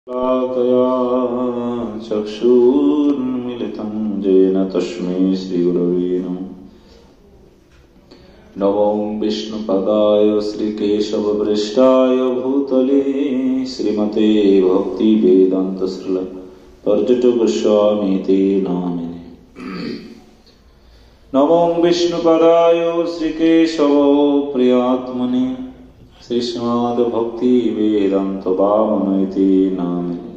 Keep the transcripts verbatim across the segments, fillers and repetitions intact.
तया चक्षुर्मिलितं येन तस्मै श्रीगुरवे नमः। नमो विष्णुपदाय श्रीकेशवपृष्ठाय भूतले श्रीमते भक्तिवेदान्तश्रील पर्यटगोस्वामीति नामिने। नमो विष्णुपदाय श्रीकेशव प्रियात्मने श्रीमद्भक्तिवेदान्त वामनोति नामिने।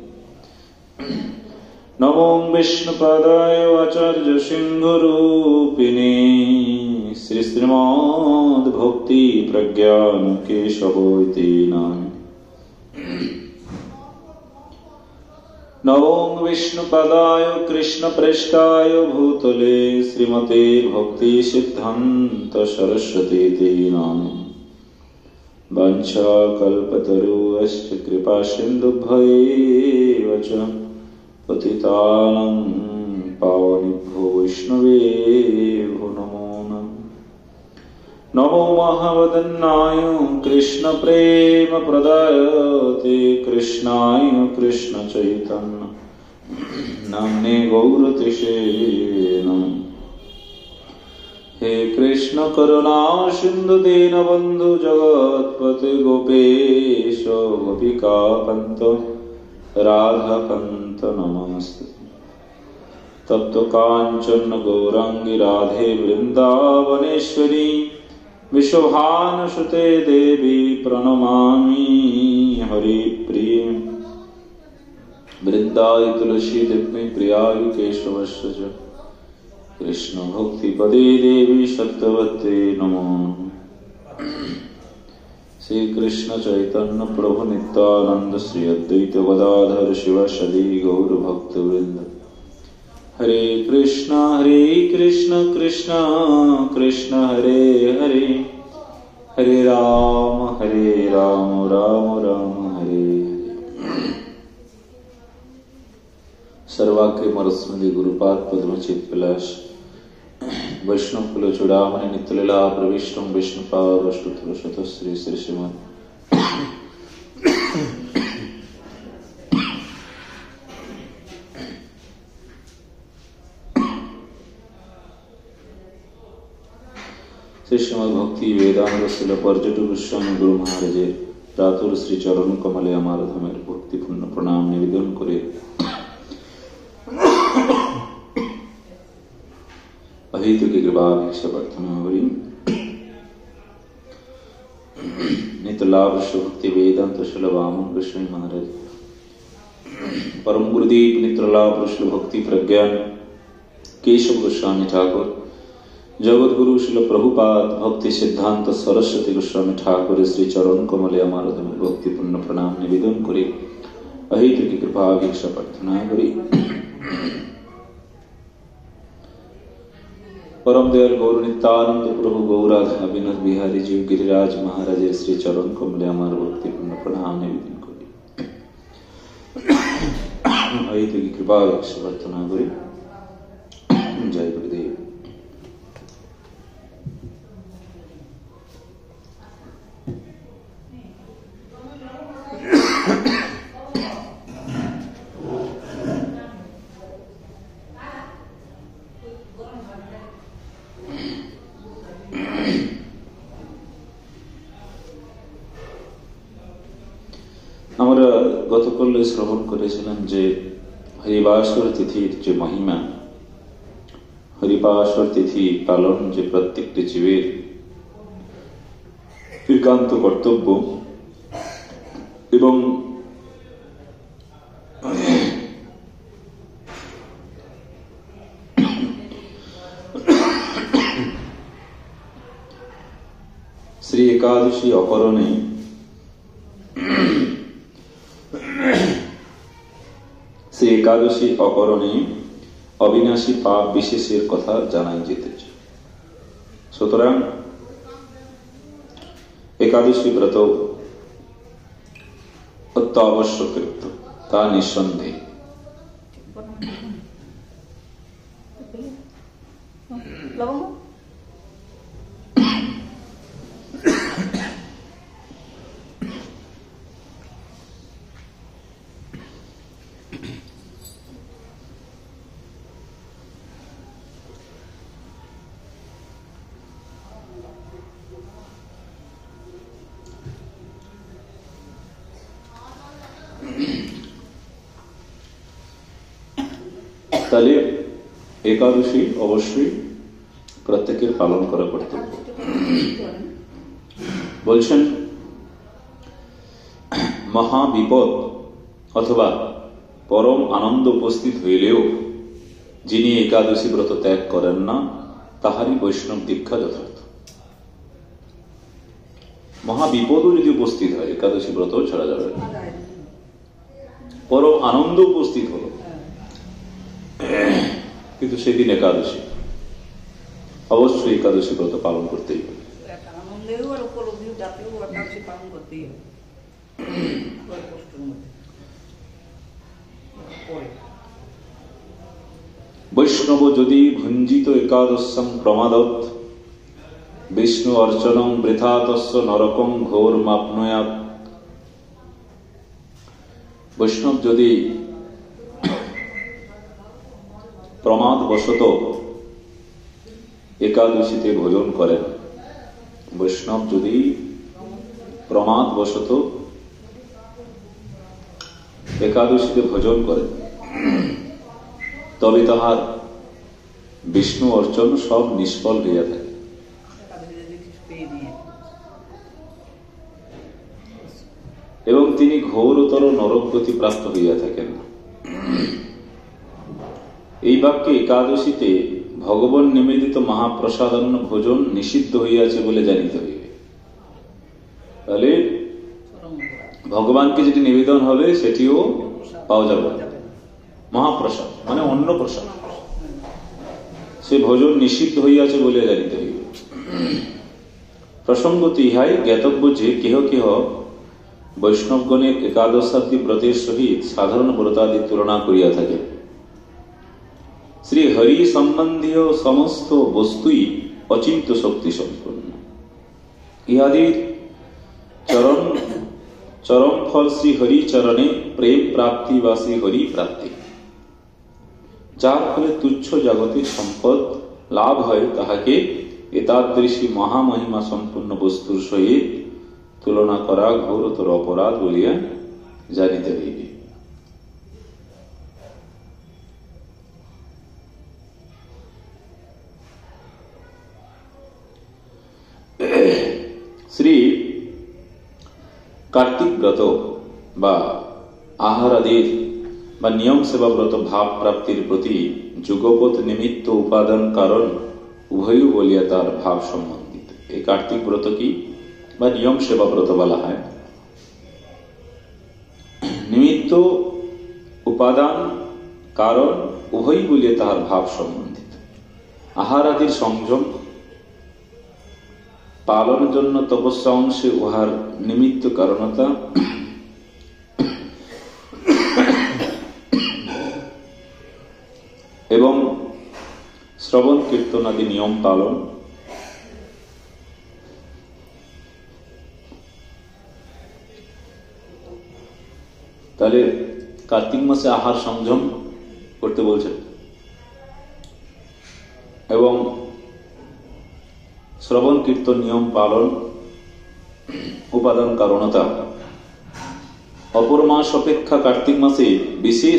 नमो विष्णुपदाय आचार्य सिंहरूपिणे श्री श्रीमद्भक्ति प्रज्ञान केशवोति नामिने। नमो विष्णुपदाय कृष्णप्रेष्ठाय भूतले श्रीमते भक्ति सिद्धान्त सरस्वतीति नामिने। वाञ्छाकल्पतरुश्च कृपा सिन्धुभ्यैव च पतितानां पावनेभ्यो वैष्णवेभ्यो नमो नमः। नमो महावदन्नाय कृष्णप्रेमप्रदायते कृष्णाय कृष्णचैतन्य नाम्ने गौरतिशे नमः। हे कृष्ण करुणा सिंधु दीनबंधु जगत्पते गोपेश गोपिकापन्त राधाकान्त नमस्ते। तप्त कांचन गौरांगी राधे वृंदावनेश्वरी विश्वभानुसुते देवी प्रणमामि हरिप्रिये। वृंदाय तुलसी देवी प्रियाय केशवस्य च कृष्ण भक्ति पदे देवी सत्यवते नमो। श्री कृष्ण चैतन्य प्रभु नित्यानंद श्री अद्वैत गदाधर शिवासदि गौर भक्त वृंद। हरे कृष्णा हरे कृष्ण कृष्ण कृष्ण हरे हरे हरे राम हरे राम राम राम हरे हरे। सर्वाक्य मरस्मृति गुरुपाद पद्मचित विलास वैष्णव कुल चूड़ामणि नित्यलीला प्रविष्टम विष्णुपाद श्री श्री श्रीमद श्री श्रीमद भक्ति वेदांत शिल पर्यटक गोस्वामी गुरु महाराजेर प्रातुर श्री चरण कमले आमार धर्मेर भक्तिपूर्ण प्रणाम निवेदन करे अहेतु की कृपा भिक्षा प्रार्थना करी। नित्य लाभ भक्ति वेदांत शिल वामन गोस्वामी महाराज परम गुरुदेव नित्य लाभ शिल भक्ति प्रज्ञान केशव गोस्वामी ठाकुर जगत गुरु शिल प्रभुपाद भक्ति सिद्धांत सरस्वती गोस्वामी ठाकुर श्री चरण कमले आमार धर्मेर भक्तिपूर्ण प्रणाम निवेदन करे अहेतु की कृपा भिक्षा प्रार्थना करी। परम दयाल गौर नित्यानंद प्रभु गौराधा विनोद बिहारी जी गिरिराज महाराज श्री चरण कमले आमार भक्तिपूर्ण प्रणाम निवेदन करी अहेतु की कृपा भिक्षा प्रार्थना करी। जय गुरुदेव। আমরা গতকাল শ্রবণ করেছিলাম যে হরিবাসর তিথির যে মহিমা, হরিবাসর তিথি পালন যে প্রত্যেকটি জীবের একান্ত কর্তব্য এবং শ্রী একাদশী অপরণে শ্রী একাদশী অপরণে অবিনাশী পাপ বিশেষের কথা জানাই যেতেছে। সুতরাং একাদশী ব্রত অত্যাবশ্যকৃত তা নিঃসন্দেহ। তাহলে একাদশী অবশ্যই প্রত্যেকের পালন করা কর্তব্য। বলছেন মহাবিপদ অথবা পরম আনন্দ উপস্থিত হইলেও যিনি একাদশী ব্রত ত্যাগ করেন না তাহারই বৈষ্ণব দীক্ষা যথার্থ। মহাবিপদও যদি উপস্থিত হয় একাদশী ব্রত ছাড়া যাবে না। পরম আনন্দ উপস্থিত হলো কিন্তু সেদিন একাদশী, অবশ্যই একাদশী ব্রত পালন করতেই হবে। বৈষ্ণব যদি ভুঞ্জিত একাদশং প্রমাদত বিষ্ণু অর্চনং বৃথা তস্য নরকং ঘোর মাপনয়াৎ। বৈষ্ণব যদি প্রমাদ বশত একাদশীতে ভোজন করেন, বৈষ্ণব যদি প্রমাদ বশত একাদশীতে ভোজন করেন তবে তাহার বিষ্ণু অর্চন সব নিষ্ফল হইয়া থাকে। এবং তিনি ঘোরতর নরকগতি প্রাপ্ত হইয়া থাকেন। এই বাক্যে একাদশীতে ভগবান নিবেদিত মহাপ্রসাদান্ন ভোজন নিষিদ্ধ হইয়াছে বলে জানিতে হইবে। তাহলে ভগবানকে যেটি নিবেদন হবে সেটিও পাওয়া যাবে মহাপ্রসাদ মানে অন্ন প্রসাদ, সে ভোজন নিষিদ্ধ হইয়াছে বলে জানিতে হইবে। প্রসঙ্গত ইহাই জ্ঞাতব্য যে কেহ কেহ বৈষ্ণবগণের একাদশাব্দী ব্রতের সহিত সাধারণ ব্রতাদি তুলনা করিয়া থাকে। শ্রী হরি সম্বন্ধীয় সমস্ত বস্তুই অচিন্ত শক্তি সম্পন্ন। ইহাদির চরণ চরম ফল শ্রী হরি চরণে প্রেম প্রাপ্তি বা শ্রী হরি প্রাপ্তি। যার ফলে তুচ্ছ জাগতিক সম্পদ লাভ হয় তাহাকে এতাদৃশী মহামহিমা সম্পন্ন বস্তুর সহিত তুলনা করা ঘোরতর অপরাধ বলিয়া জানিতে হইবে। শ্রী কার্তিক ব্রত বা আহারাদির বা নিয়ম সেবা ব্রত ভাব প্রাপ্তির প্রতি যুগপথ নিমিত্ত উপাদান কারণ উভয় বলিয়া তার ভাব সম্বন্ধিত। এই কার্তিক ব্রত কি বা নিয়ম সেবা ব্রত বলা হয়। নিমিত্ত উপাদান কারণ উভয় বলিয়া তাহার ভাব সম্বন্ধিত। আহারাদির সংযম পালনের জন্য তপস্যা অংশে উহার নিমিত্ত কারণতা এবং শ্রবণ কীর্তন আদি নিয়ম পালন তাহলে কার্তিক মাসে আহার সংযম করতে বলছেন এবং শ্রবণ কীর্তন নিয়ম পালন উপাদান কারণতা। অপর মাস অপেক্ষা কার্তিক মাসে বিশেষ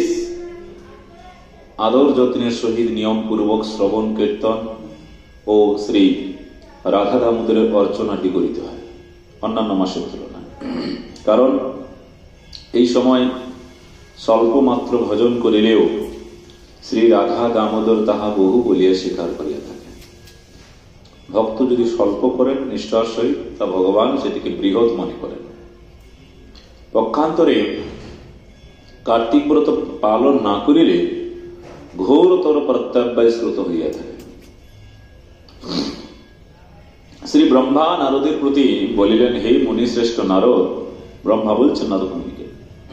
আদর যত্নের সহিত নিয়ম পূর্বক শ্রবণ কীর্তন ও শ্রী রাধা দামোদরের অর্চনাটি করিতে হয় অন্যান্য মাসের তুলনায়। কারণ এই সময় স্বল্প মাত্র ভজন করিলেও শ্রী রাধা দামোদর তাহা বহু বলিয়া স্বীকার করিয়া থাকে। ভক্ত যদি স্বল্প করেন নিষ্ঠার সহিত তা ভগবান সেটিকে বৃহৎ মনে করেন। পক্ষান্তরে কার্তিক ব্রত পালন না করিলে ঘোরতর প্রত্যাব্যয় শ্রুত হইয়া থাকে। শ্রী ব্রহ্মা নারদের প্রতি বলিলেন, হে মুনি শ্রেষ্ঠ নারদ। ব্রহ্মা বলছেন নারদ মুনিকে,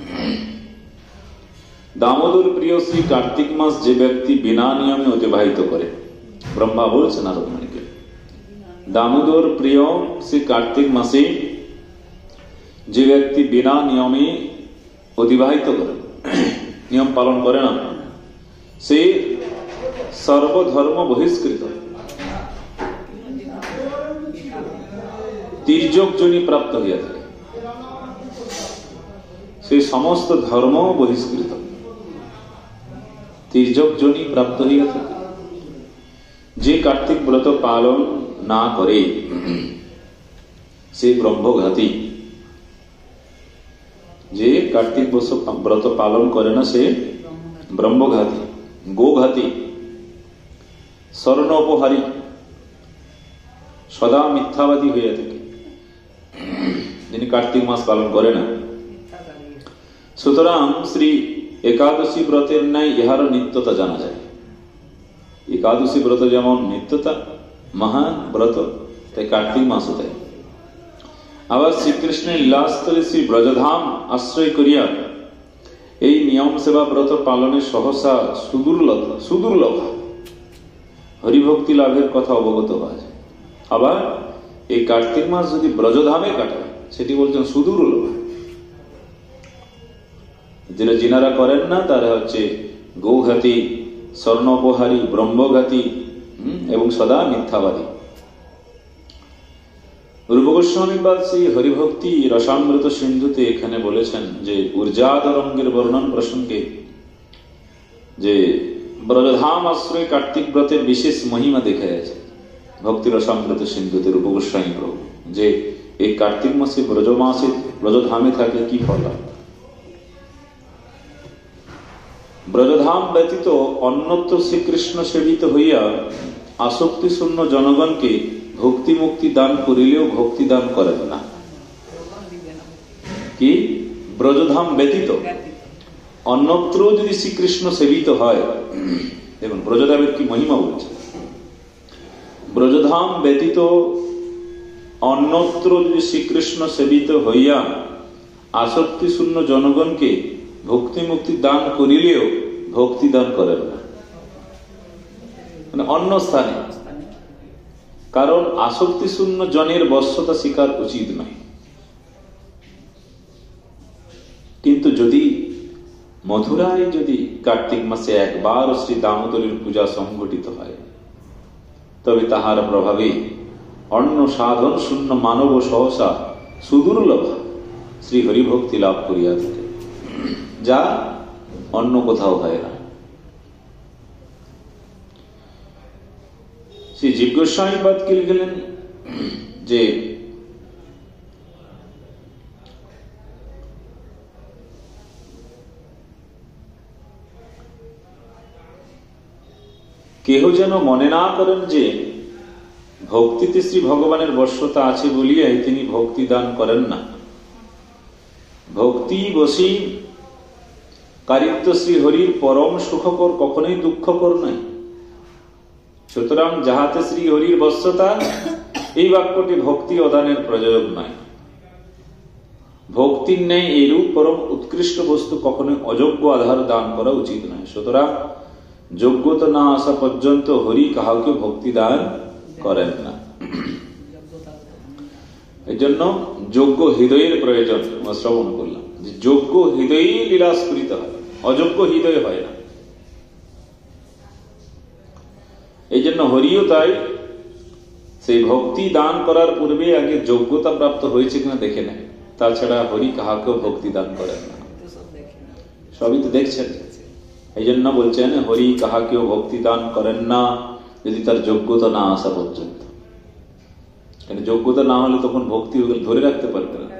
দামোদর প্রিয় শ্রী কার্তিক মাস যে ব্যক্তি বিনা নিয়মে অতিবাহিত করে। ব্রহ্মা বলছেন নারদ মুনিকে, দামোদর প্রিয় শ্রী কার্তিক মাসে যে ব্যক্তি বিনা নিয়মে অতিবাহিত করে, নিয়ম পালন করে না, সে সর্বধর্ম বহিষ্কৃত তির্যক যোনি প্রাপ্ত হইয়া থাকে। সেই সমস্ত ধর্ম বহিষ্কৃত তির্যক জনি প্রাপ্ত হইয়া থাকে। যে কার্তিক ব্রত পালন না করে সে ব্রহ্মঘাতী। যে কার্তিক ব্রত পালন করে না সে ব্রহ্মঘাতী, গোঘাতী, স্বর্ণোপহারী, সদা মিথ্যাবাদী হইয়া থাকে যিনি কার্তিক মাস পালন করে না। সুতরাং শ্রী একাদশী ব্রতের ন্যায় ইহারও নিত্যতা জানা যায়। একাদশী ব্রত যেমন নিত্যতা মহান ব্রত, তাই কার্তিক মাসও তাই। আবার শ্রীকৃষ্ণের লীলাস্থলে শ্রী ব্রজধাম আশ্রয় করিয়া এই নিয়ম সেবা ব্রত পালনের সহসা সুদুর্লভ সুদুর্লভ হরিভক্তি লাভের কথা অবগত হওয়া যায়। আবার এই কার্তিক মাস যদি ব্রজধামে কাটায় সেটি বলছেন সুদুর্লভ। যেটা যিনারা করেন না তারা হচ্ছে গৌঘাতী, স্বর্ণোপহারী, ব্রহ্মঘাতী এবং সদা মিথ্যাবাদী। রূপ গোস্বামী পাদ শ্রী হরিভক্তি রসামৃত সিন্ধুতে এখানে বলেছেন যে ঊর্জাদরঙ্গের বর্ণন প্রসঙ্গে যে ব্রজধাম আশ্রয় কার্তিক ব্রতের বিশেষ মহিমা দেখা যাচ্ছে ভক্তি রসামৃত সিন্ধুতে রূপ গোস্বামী প্রভু, যে এই কার্তিক মাসে ব্রজ মাসে ব্রজধামে থাকলে কি ফল। ব্রজধাম ব্যতীত অন্যত্র শ্রীকৃষ্ণ সেবিত হইয়া আসক্তি শূন্য জনগণকে ভক্তি মুক্তি দান করিলেও ভক্তি দান করেন না। কি ব্রজধাম ব্যতীত অন্যত্র যদি শ্রীকৃষ্ণ সেবিত হয়, দেখুন ব্রজধামের কি মহিমা বলছে। ব্রজধাম ব্যতীত অন্যত্র যদি শ্রীকৃষ্ণ সেবিত হইয়া আসক্তি শূন্য জনগণকে ভক্তি মুক্তি দান করিলেও ভক্তি দান করেন না, মানে অন্য স্থানে। কারণ আসক্তি শূন্য জনের বশ্যতা স্বীকার উচিত নয়। কিন্তু যদি মথুরায় যদি কার্তিক মাসে একবার শ্রী দামোদরের পূজা সংঘটিত হয়, তবে তাহার প্রভাবে অন্য সাধন শূন্য মানব সহসা সুদুর্লভ শ্রী হরিভক্তি লাভ করিয়া থাকে, যা অন্য কোথাও হয় না। শ্রী জীব গোস্বামী পাদ কি লিখলেন যে কেহ যেন মনে না করেন যে ভক্তিতে শ্রী ভগবানের বশ্যতা আছে বলিয়াই তিনি ভক্তি দান করেন না। ভক্তি বসী কারিত্ব শ্রী হরির পরম সুখকর, কখনোই দুঃখকর নাই। সুতরাং যাহাতে শ্রী হরির বশ্যতা, এই বাক্যটি ভক্তি অদানের প্রয়োগ নয়। ভক্তির ন্যায় এরূপ পরম উৎকৃষ্ট বস্তু কখনোই অযোগ্য আধার দান করা উচিত নয়। সুতরাং যোগ্যতা না আসা পর্যন্ত হরি কাহাকে ভক্তি দান করেন না। এই জন্য যোগ্য হৃদয়ের প্রয়োজন আমরা শ্রবণ করলাম, যে যোগ্য হৃদয়ে লীলা স্ফুরিত হয়, অযোগ্য হৃদয় হয় না। এই জন্য হরিও তাই সেই ভক্তি দান করার পূর্বে আগে যোগ্যতা প্রাপ্ত হয়েছে কিনা দেখে নেয়, তাছাড়া হরি কাহাকেও ভক্তি দান করেন না। সবই তো দেখছেন। এই জন্য বলছেন হরি কাহাকেও ভক্তি দান করেন না যদি তার যোগ্যতা না আসা পর্যন্ত। যোগ্যতা না হলে তখন ভক্তি ধরে রাখতে পারবে না।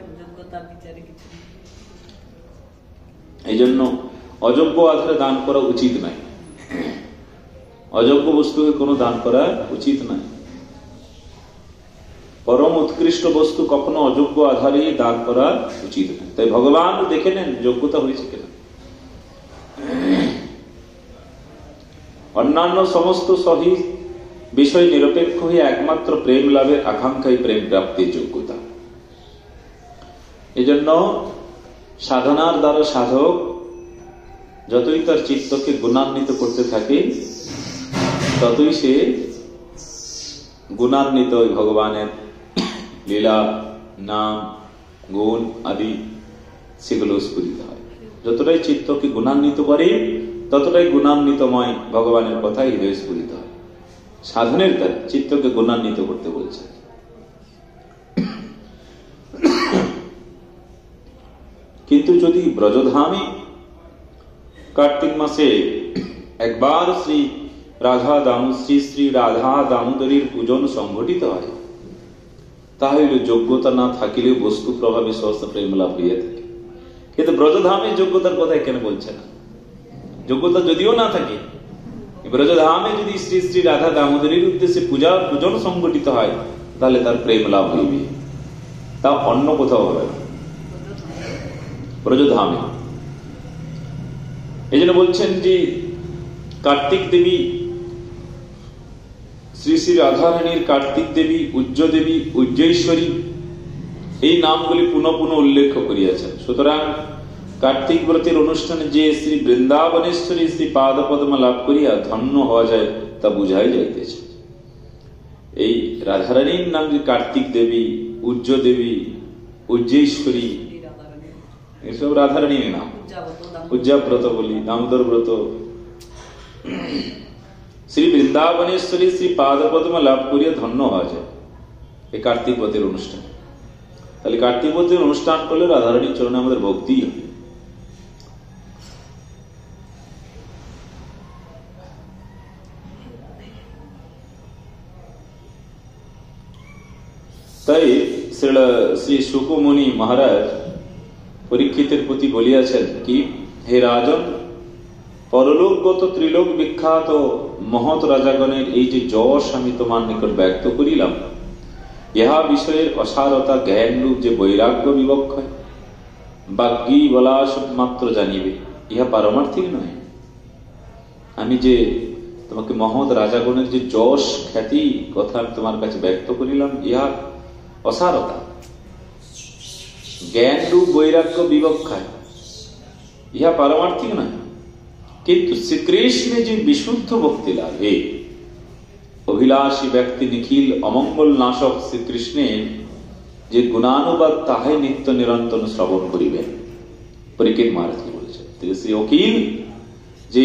এই জন্য অযোগ্য আধারে দান করা উচিত নয়। অযোগ্য বস্তুকে কোনো দান করা উচিত নয়। পরম উৎকৃষ্ট বস্তু কখনো অযোগ্য আধারে দান করা উচিত নয়। তাই ভগবান দেখে নেন যোগ্যতা হয়েছে কিনা। অন্যান্য সমস্ত সহি বিষয় নিরপেক্ষ হয়ে একমাত্র প্রেম লাভের আকাঙ্ক্ষাই প্রেম প্রাপ্তির যোগ্যতা। এজন্য সাধনার দ্বারা সাধক যতই তার চিত্তকে গুণান্বিত করতে থাকে, ততই সে গুণান্বিত ভগবানের লীলা, নাম, গুণ আদি সেগুলো স্ফুরিত হয়। যতটাই চিত্তকে গুণান্বিত করে ততটাই গুণান্বিতময় ভগবানের কথাই হৃদয় স্ফুরিত হয়। সাধনের দ্বারা চিত্তকে গুণান্বিত করতে বলছে। কিন্তু যদি ব্রজধামে কার্তিক মাসে একবার শ্রী রাধা দামো শ্রী শ্রী রাধা দামোদরীর পূজন সংঘটিত হয়, তাহলে যোগ্যতা না থাকিলেও বস্তু প্রভাবে সহস্র প্রেম লাভ হইয়া থাকে। কিন্তু ব্রজধামে যোগ্যতার কথা এখানে বলছে না। যোগ্যতা যদিও না থাকে, ব্রজধামে যদি শ্রী শ্রী রাধা দামোদরীর উদ্দেশ্যে পূজা পূজন সংগঠিত হয়, তাহলে তার প্রেম লাভ হইবে, তা অন্য কোথাও হবে না, ব্রজধামে। এই জন্য বলছেন যে কার্তিক দেবী, শ্রী শ্রী রাধারানীর কার্তিক দেবী, উজ্জ দেবী, উজ্জেশ্বরী, এই নামগুলি পুনঃ পুনঃ উল্লেখ করিয়াছেন। সুতরাং কার্তিক ব্রতের অনুষ্ঠানে যে শ্রী বৃন্দাবনেশ্বরী শ্রী পাদ পদ্ম লাভ করিয়া ধন্য হওয়া যায়, তা বুঝাই যাইতেছে। এই রাধারানীর নাম যে কার্তিক দেবী, উজ্জ দেবী, উজ্জেশ্বরী, এসব রাধারানীর নাম। উজ্জাব্রত বলি, দামোদর ব্রত, শ্রী বৃন্দাবনেশ্বরী শ্রী পাদ পদ্ম লাভ করিয়া ধন্য হওয়া যায় এই কার্তিক ব্রতের অনুষ্ঠান। তাহলে কার্তিক ব্রতের অনুষ্ঠান করলে রাধারানীর চরণে আমাদের ভক্তি হবে। তাই শ্রী শুকমুনি মহারাজ পরীক্ষিতের প্রতি বলিয়াছেন কি, হে রাজন, পরলোকগত ত্রিলোক বিখ্যাত মহৎ রাজাগণের এই যে যশ আমি তোমার নিকট ব্যক্ত করিলাম, ইহা বিষয়ের অসারতা জ্ঞান রূপ যে বৈরাগ্য বিবক্ষয় বাগ্যী বলা মাত্র জানিবে, ইহা পারমার্থিক নয়। আমি যে তোমাকে মহৎ রাজাগণের যে যশ খ্যাতি কথা তোমার কাছে ব্যক্ত করিলাম, ইহা অসারতা জ্ঞান রূপ বৈরাগ্য বিবক্ষায়, ইহা পারমার্থিক নয়। কিন্তু শ্রীকৃষ্ণে যে বিশুদ্ধ ভক্তি লাভে অভিলাষী ব্যক্তি নিখিল অমঙ্গল নাশক শ্রীকৃষ্ণের যে গুণানুবাদ, তাহাই নিত্য নিরন্তর শ্রবণ করিবেন। পরীক্ষিত মহারাজ বলেছেন, শ্রী অখিল যে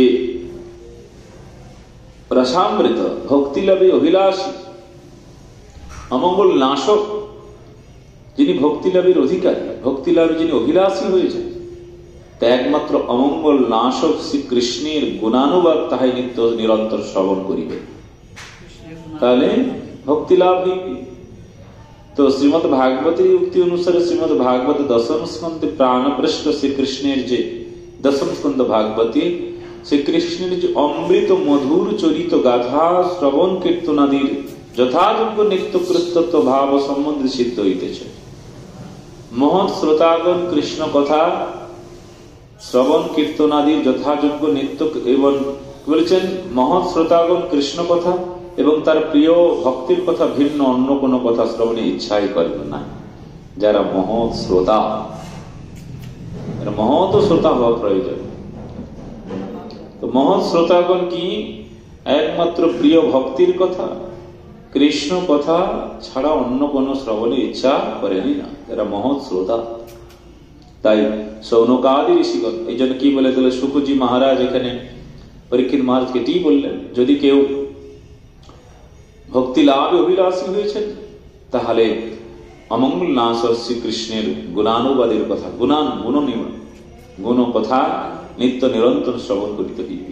রসামৃত ভক্তি লাভে অভিলাষী অমঙ্গল নাশক, যিনি ভক্তি লাভের অধিকারী, ভক্তি লাভে যিনি অভিলাষী হয়েছেন, তা একমাত্র অমঙ্গল নাশক শ্রীকৃষ্ণের গুণানুবাদ তাহাই নিত্য নিরন্তর শ্রবণ করিবে, তাহলে ভক্তি লাভ হইবে। তো শ্রীমদ ভাগবতের উক্তি অনুসারে শ্রীমদ ভাগবত দশম স্কন্ধে প্রাণপৃষ্ঠ শ্রীকৃষ্ণের যে দশম স্কন্ধ ভাগবতী, শ্রীকৃষ্ণের যে অমৃত মধুর চরিত গাথা শ্রবণ কীর্তনাদির যথাযোগ্য নিত্য কৃতত্ব ভাব সম্বন্ধে সিদ্ধ হইতেছে। মহৎ শ্রোতাগণ কৃষ্ণ কথা শ্রবণ কীর্তনাদির যথাযোগ্য নিত্য এবং বলেছেন, মহৎ শ্রোতাগণ কৃষ্ণ কথা এবং তার প্রিয় ভক্তির কথা ভিন্ন অন্য কোন কথা শ্রবণে ইচ্ছাই করেন না। যারা মহৎ শ্রোতা, মহৎ শ্রোতা হওয়া প্রয়োজন। তো মহৎ শ্রোতাগণ কি একমাত্র প্রিয় ভক্তির কথা, কৃষ্ণ কথা ছাড়া অন্য কোন শ্রবণে ইচ্ছা করেনি না, যারা মহৎ শ্রোতা। তাই সৌনকাদি ঋষিগণ এই জন্য কি বলে দিল, শুকজি মহারাজ এখানে পরীক্ষিত মহারাজকে এটি বললেন, যদি কেউ ভক্তি লাভে অভিলাষী হয়েছেন, তাহলে অমঙ্গল নাশক শ্রীকৃষ্ণের গুণানুবাদের কথা, গুণান গুণ গুণ কথা নিত্য নিরন্তর শ্রবণ করিতে হইবে।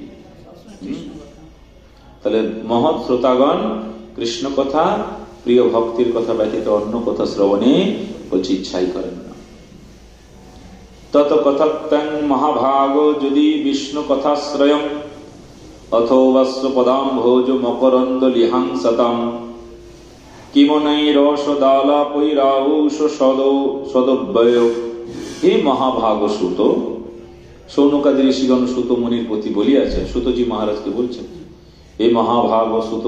তাহলে মহৎ শ্রোতাগণ কৃষ্ণ কথা প্রিয় ভক্তির কথা ব্যতীত অন্য কথা শ্রবণে বলছি ইচ্ছাই করেন না। তত কথক্তং মহাভাগ যদি বিষ্ণু কথাশ্রয়ং অথোবস্ব পদাম ভোজ মকরন্দ লিহাংসতাম কিমনৈরসদালাপৈরাউষ সদব্যয়। হে মহাভাগ সুত, সৌনকাদি ঋষিগণ সুত মুনির প্রতি বলিয়াছে, সুতজি মহারাজকে বলছেন, হে মহাভাগ সুত,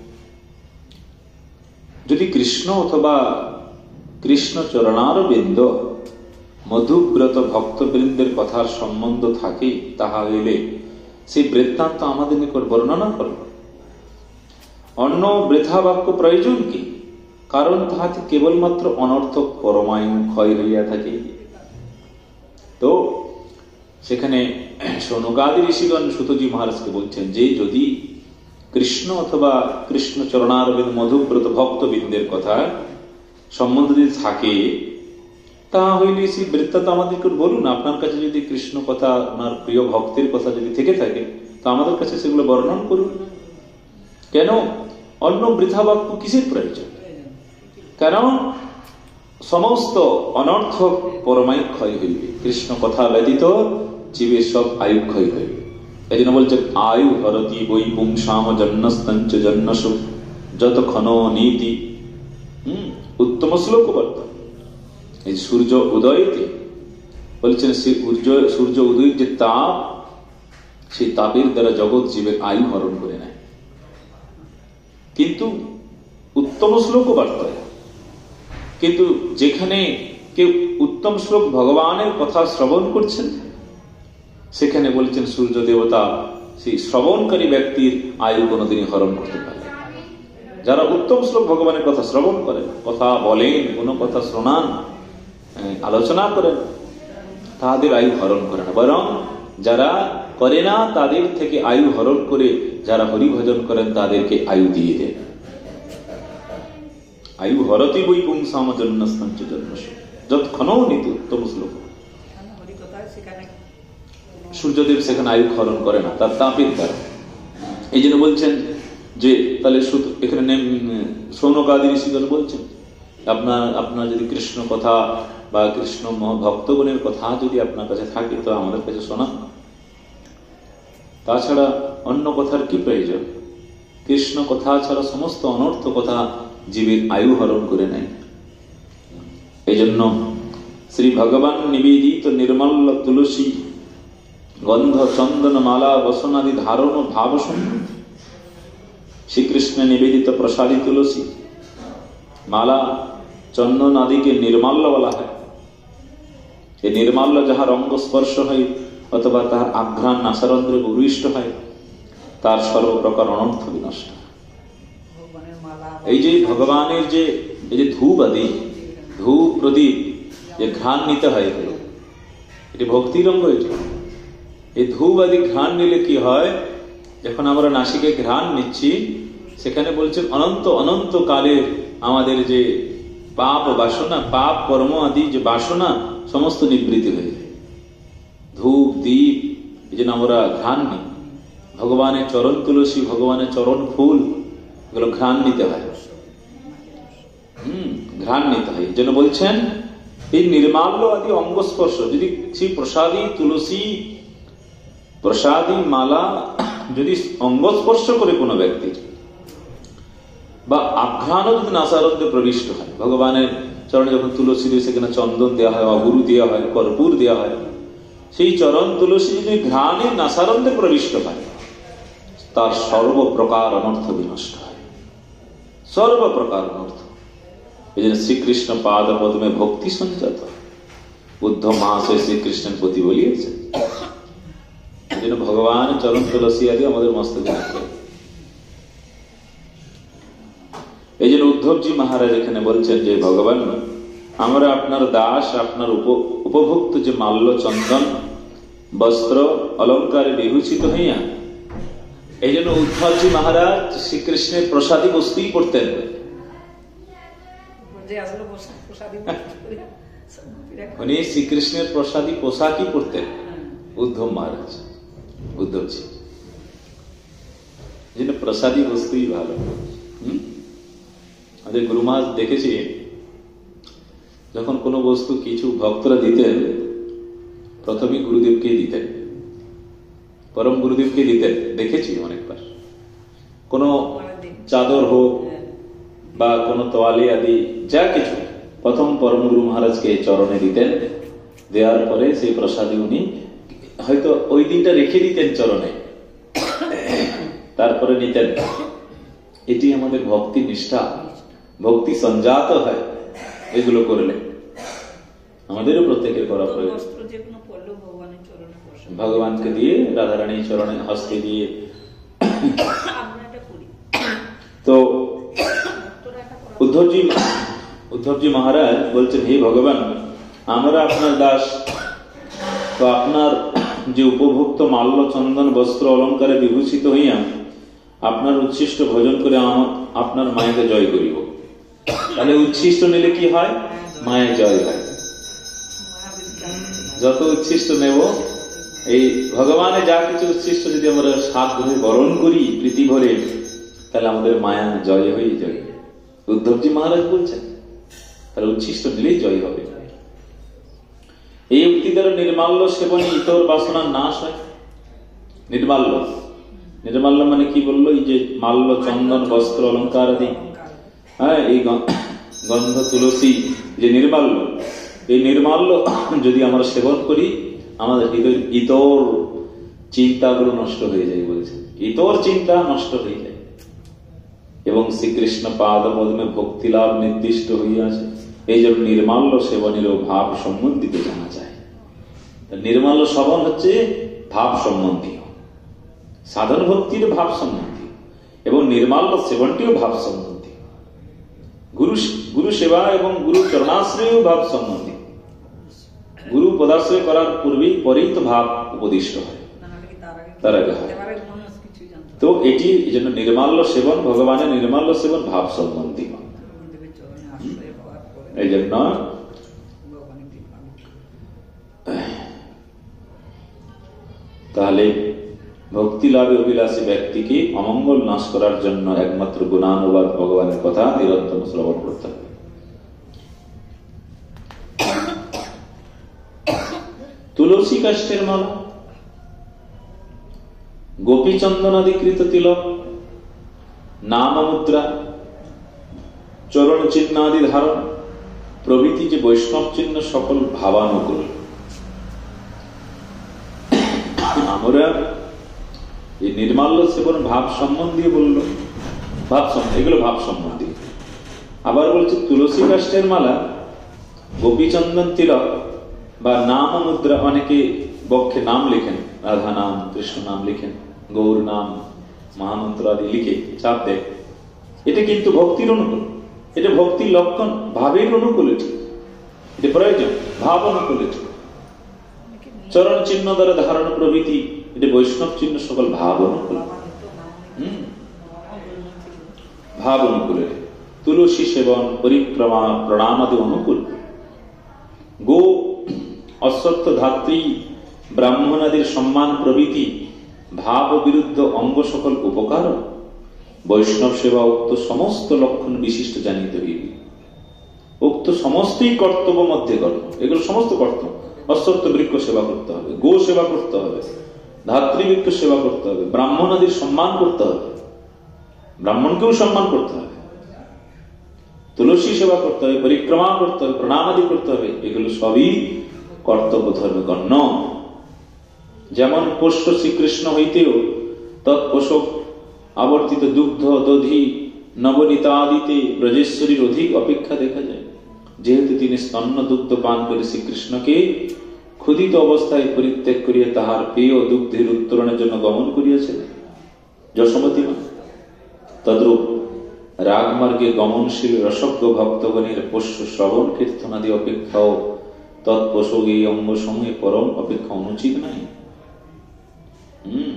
যদি কৃষ্ণ অথবা কৃষ্ণ চরণারবিন্দ মধুব্রত ভক্তবৃন্দের কথার সম্বন্ধ থাকে, তাহা হইলে সেই বৃত্তান্ত আমাদের নিকট বর্ণনা করো। অন্য বৃথা বাক্য প্রয়োজন কি? কারণ তাহাতে কেবলমাত্র অনর্থক পরমায়ু ক্ষয় হইয়া থাকে। তো সেখানে সৌনকাদি ঋষিগণ সুতজি মহারাজকে বলছেন যে যদি কৃষ্ণ অথবা কৃষ্ণ চরণারবিন্দ মধুব্রত ভক্তবৃন্দের কথা সম্বন্ধ যদি থাকে, তা হইলে সেই বৃত্তান্ত আমাদেরকে বলুন। আপনার কাছে যদি কৃষ্ণ কথা, আপনার প্রিয় ভক্তের কথা যদি থেকে থাকে, তো আমাদের কাছে সেগুলো বর্ণন করুন। কেন অন্য বৃথা বাক্য কিসের প্রয়োজন? কারণ সমস্ত অনর্থক পরমায়ু ক্ষয় হইবে, কৃষ্ণ কথা ব্যতীত জীবের সব আয়ু ক্ষয় হইবে। এই জন্য বলছে আয়ু হরতি বৈ পুংসাম জন্মস্তঞ্চ জন্মসু যতক্ষণ নীতি। হম উত্তম শ্লোক বর্তমান। এই সূর্য উদয়তে বলছেন সূর্য সূর্য উদয়ের যে তাপ, সেই তাপের দ্বারা জগৎ জীবের আয়ু হরণ করে নেয়। কিন্তু উত্তম শ্লোক বার্তায়, কিন্তু যেখানে কেউ উত্তম শ্লোক ভগবানের কথা শ্রবণ করছেন, সেখানে বলছেন সূর্য দেবতা সেই শ্রবণকারী ব্যক্তির আয়ু কোনোদিনই হরণ করতে পারে। যারা উত্তম শ্লোক ভগবানের কথা শ্রবণ করেন, কথা বলেন, কোনো কথা শোনান, আলোচনা করেন, তাদের আয়ু হরণ করে না, বরং যারা করে না তাদের থেকে আয়ু হরণ করে যারা হরিভজন করেন তাদেরকে আয়ু দিয়ে দেন। আয়ু হরতি বৈ পুংসাম জন্মস্তঞ্চ জন্মসু যতক্ষণ নীতি। উত্তম শ্লোক। সূর্যদেব সেখানে আয়ু হরণ করে না তার তাপের দ্বারা। এই জন্য বলছেন যে তাহলে এখানে সৌনকাদি ঋষিগণ বলছেন আপনার আপনার যদি কৃষ্ণ কথা বা কৃষ্ণ ভক্তগণের কথা যদি আপনার কাছে থাকে তো আমাদের কাছে শোনা। তাছাড়া অন্য কথার কি প্রয়োজন? কৃষ্ণ কথা ছাড়া সমস্ত অনর্থ কথা জীবের আয়ু হরণ করে নেয়। এই জন্য শ্রী ভগবান নিবেদিত নির্মল তুলসী গন্ধ চন্দন মালা বসনাদি ধারণ ভাব সম্বন্ধে শ্রীকৃষ্ণ নিবেদিত প্রসাদী তুলসী মালা চন্দন আদিকে নির্মাল্য বলা হয়। এই নির্মাল্য যাহার অঙ্গ স্পর্শ হয় অথবা তাহার আঘ্রাণ নাসারন্ধ্রে ভূমিষ্ঠ হয়, তার সর্বপ্রকার অনর্থ বিনষ্ট। এই যে ভগবানের যে এই যে ধূপ আদি, ধূপ প্রদীপ যে ঘ্রাণ নিতে হয়, এটি ভক্তির অঙ্গ। এটি এই ধূপ আদি ঘ্রাণ নিলে কি হয়? যখন আমরা নাসিকে ঘ্রাণ নিচ্ছি, সেখানে বলছেন অনন্ত অনন্ত কালের আমাদের যে পাপ বাসনা, পাপ কর্ম আদি যে বাসনা সমস্ত নিবৃত্তি হয়ে যায়। ধূপ দ্বীপ এই জন্য আমরা ঘ্রাণ নিই। ভগবানের চরণ তুলসী, ভগবানের চরণ ফুল, এগুলো ঘ্রাণ নিতে হয়। হম ঘ্রাণ নিতে হয়। এই জন্য বলছেন এই নির্মাল্য আদি অঙ্গস্পর্শ যদি সেই প্রসাদী তুলসী প্রসাদী মালা যদি অঙ্গস্পর্শ করে কোনো ব্যক্তির, বা আঘ্রাণও যদি নাসারন্ধ্রে প্রবিষ্ট হয়, ভগবানের চরণে যখন তুলসী দিয়ে সেখানে চন্দন দেওয়া হয়, অগুরু দেওয়া হয়, কর্পূর দেওয়া হয়, সেই চরণ তুলসী যদি ঘ্রাণে নাসারন্ধ্রে প্রবিষ্ট হয়, তার সর্বপ্রকার অনর্থ বিনষ্ট হয়, সর্বপ্রকার অনর্থ। এই জন্য শ্রীকৃষ্ণ পাদ পদ্মে ভক্তি সঞ্জাত। উদ্ধব মহাশয় শ্রীকৃষ্ণের প্রতি বলিয়েছেন, এই জন্য ভগবান চরণ তুলসী আদি আমাদের মস্তকে রাখে। এই জন্য উদ্ধবজি মহারাজ এখানে বলছেন যে ভগবান আমরা আপনার দাস, আপনার উপভুক্ত যে মাল্য চন্দন বস্ত্র অলঙ্কারে বিভূষিত হইয়া, এই জন্য উদ্ধবজি মহারাজ শ্রীকৃষ্ণের প্রসাদী বস্তুই পড়তেন। উনি শ্রীকৃষ্ণের প্রসাদী পোশাকই পড়তেন উদ্ধব মহারাজ, উদ্ধবজি। এই জন্য প্রসাদী বস্তুই ভালো। হম আমাদের গুরু মহারাজ দেখেছি, যখন কোনো বস্তু কিছু ভক্তরা দিতেন, প্রথমে গুরুদেবকে দিতেন, পরম গুরুদেবকে দিতেন। দেখেছি অনেকবার। কোনো চাদর হোক বা কোনো তোয়ালে আদি যা কিছু, প্রথম পরম গুরু মহারাজকে চরণে দিতেন। দেওয়ার পরে সেই প্রসাদী উনি হয়তো ওই দিনটা রেখে দিতেন চরণে, তারপরে নিতেন। এটি আমাদের ভক্তি নিষ্ঠা, ভক্তি সঞ্জাত হয় এগুলো করলে। আমাদেরও প্রত্যেকের করা প্রয়োজন। ভগবানকে দিয়ে, রাধারানীর চরণে হস্তে দিয়ে। তো উদ্ধবজি উদ্ধবজি মহারাজ বলছেন, হে ভগবান, আমরা আপনার দাস, তো আপনার যে উপভোক্ত মাল্য চন্দন বস্ত্র অলঙ্কারে বিভূষিত হইয়া আপনার উচ্ছিষ্ট ভোজন করে আপনার মায়াকে জয় করিব। তাহলে উচ্ছিষ্ট নিলে কি হয়? মায়া জয় হয়। যত উচ্ছিষ্ট নেব, এই ভগবানের যা কিছু উচ্ছিষ্ট যদি আমরা সাত ধরে বরণ করি প্রীতি ভরে, তাহলে আমাদের মায়া জয় হয়ে যায়। উদ্ধবজি মহারাজ বলছেন তাহলে উচ্ছিষ্ট নিলেই জয় হবে। এই উক্তি দ্বারা নির্মাল্য সেবনে ইতর বাসনার নাশ হয়। নির্মাল্য, নির্মাল্য মানে কি বললো? এই যে মাল্য, চন্দন, বস্ত্র, অলঙ্কার আদি, হ্যাঁ, এই গন্ধ, তুলসী, যে নির্মাল্য, এই নির্মাল্য যদি আমরা সেবন করি, আমাদের হৃদয় ইতর চিন্তাগুলো নষ্ট হয়ে যায়। বলছে ইতর চিন্তা নষ্ট হয়ে যায় এবং শ্রীকৃষ্ণ পাদ পদ্মে ভক্তি লাভ নির্দিষ্ট হইয়াছে। এই জন্য নির্মাল্য সেবনের ভাব সম্বন্ধিত জানা যায়। নির্মাল্য সেবন হচ্ছে ভাব সম্বন্ধীয়, সাধন ভক্তির ভাব সম্বন্ধীয়, এবং নির্মাল্য সেবনটিও ভাব সম্বন্ধীয়। গুরু গুরু সেবা এবং গুরু চরণাশ্রয় ভাব সম্বন্ধীয়। গুরু পদাশ্রয় করার পূর্বেই পরেই তো ভাব উপদিষ্ট হয়, তার আগে হয়। তো এটি এই জন্য নির্মাল্য সেবন, ভগবানের নির্মাল্য সেবন ভাব সম্বন্ধী। এই জন্য তাহলে ভক্তি লাভে অভিলাষী ব্যক্তিকে অমঙ্গল নাশ করার জন্য একমাত্র গুণানুবাদ ভগবানের কথা নিরন্তর শ্রবণ করতে হবে। তুলসী কাষ্ঠের মালা, গোপীচন্দনাদিকৃত তিলক, নাম মুদ্রা, চরণ চিহ্নাদি ধারণ প্রভৃতি যে বৈষ্ণব চিহ্ন সকল ভাবানুকূল। আমরা এই নির্মাল্য সেবন ভাব সম্বন্ধীয় বলল, ভাব সম্বন্ধে, এগুলো ভাব সম্বন্ধী। আবার বলছে তুলসী কাষ্ঠের মালা, গোপীচন্দন তিলক বা নাম মুদ্রা, অনেকে বক্ষে নাম লিখেন, রাধা নাম, কৃষ্ণ নাম লিখেন, গৌর নাম, মহামন্ত্র আদি লিখে চাপ দেয়। এটা কিন্তু ভক্তির অনুকূল, এটা ভক্তির লক্ষণ, ভাবের অনুকূল, এটি এটা প্রয়োজন, ভাব অনুকূল। এটি চরণ চিহ্ন দ্বারা ধারণ প্রভৃতি, এটা বৈষ্ণব চিহ্ন সকল ভাব অনুকূল, হম ভাব অনুকূল। তুলসী সেবন, পরিক্রমা, প্রণামাদি অনুকূল। গো, অশ্বত্থ, ধাত্রী, ব্রাহ্মণাদির সম্মান প্রভৃতি ভাব বিরুদ্ধ অঙ্গ সকল উপকার। বৈষ্ণব সেবা উক্ত সমস্ত লক্ষণ বিশিষ্ট জানিতে হইবে। উক্ত সমস্তই কর্তব্য মধ্যে কর্ম, এগুলো সমস্ত কর্তব্য। অশ্বত্থ বৃক্ষ সেবা করতে হবে, গো সেবা করতে হবে, ধাত্রী বৃক্ষ সেবা করতে হবে, ব্রাহ্মণাদির সম্মান করতে হবে, ব্রাহ্মণকেও সম্মান করতে হবে, তুলসী সেবা করতে হবে, পরিক্রমা করতে হবে, প্রণামাদি করতে হবে। এগুলো সবই কর্তব্য ধর্মে গণ্য। যেমন পোষ্য শ্রীকৃষ্ণ হইতেও তৎপোষক আবর্তিত দুগ্ধ, দধি, নবনীতাদিতে ব্রজেশ্বরীর অধিক অপেক্ষা দেখা যায়। যেহেতু তিনি স্তন্য দুগ্ধ পান করে শ্রীকৃষ্ণকে ক্ষুধিত অবস্থায় পরিত্যাগ করিয়া তাহার প্রিয় দুগ্ধের উত্তরণের জন্য গমন করিয়াছিলেন যশোমতী মা, তদ্রূপ রাগমার্গে গমনশীল রসজ্ঞ ভক্তগণের পোষ্য শ্রবণ কীর্তনাদি অপেক্ষাও তৎপোষক এই অঙ্গ সমূহে পরম অপেক্ষা অনুচিত নাই। হম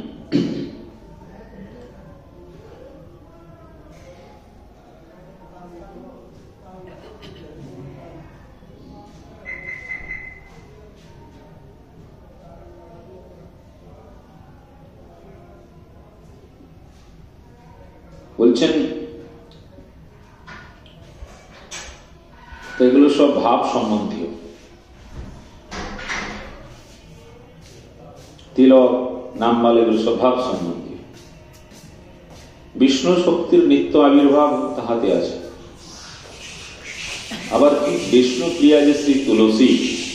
বলছেন এগুলো সব ভাব সম্বন্ধীয়। তিলক, নামমাল, এগুলো সব ভাব সম্বন্ধীয়। বিষ্ণু শক্তির নিত্য আবির্ভাব তাহাতে আছে। আবার বিষ্ণু প্রিয়া যে শ্রী তুলসী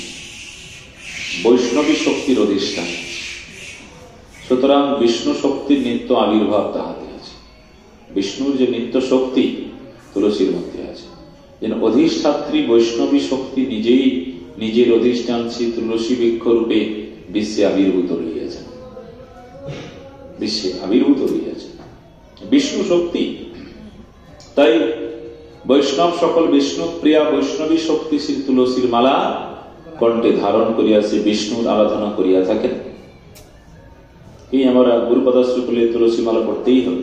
বৈষ্ণবী শক্তির অধিষ্ঠান, সুতরাং বিষ্ণু শক্তির নিত্য আবির্ভাব তাহাতে আছে। বিষ্ণুর যে নিত্য শক্তি তুলসীর মধ্যে আছে। যেন অধিষ্ঠাত্রী বৈষ্ণবী শক্তি নিজেই নিজের অধিষ্ঠান শ্রী তুলসী বৃক্ষ রূপে বিশ্বে আবির্ভূত রহিয়াছেন, বিশ্বে আবির্ভূত রহিয়াছেন বিষ্ণু শক্তি। তাই বৈষ্ণব সকল বিষ্ণু প্রিয়া বৈষ্ণবী শক্তি শ্রী তুলসীর মালা কণ্ঠে ধারণ করিয়া শ্রী বিষ্ণুর আরাধনা করিয়া থাকেন। এই আমরা গুরুপদাশ্রয় করলে তুলসী মালা পড়তেই হবে।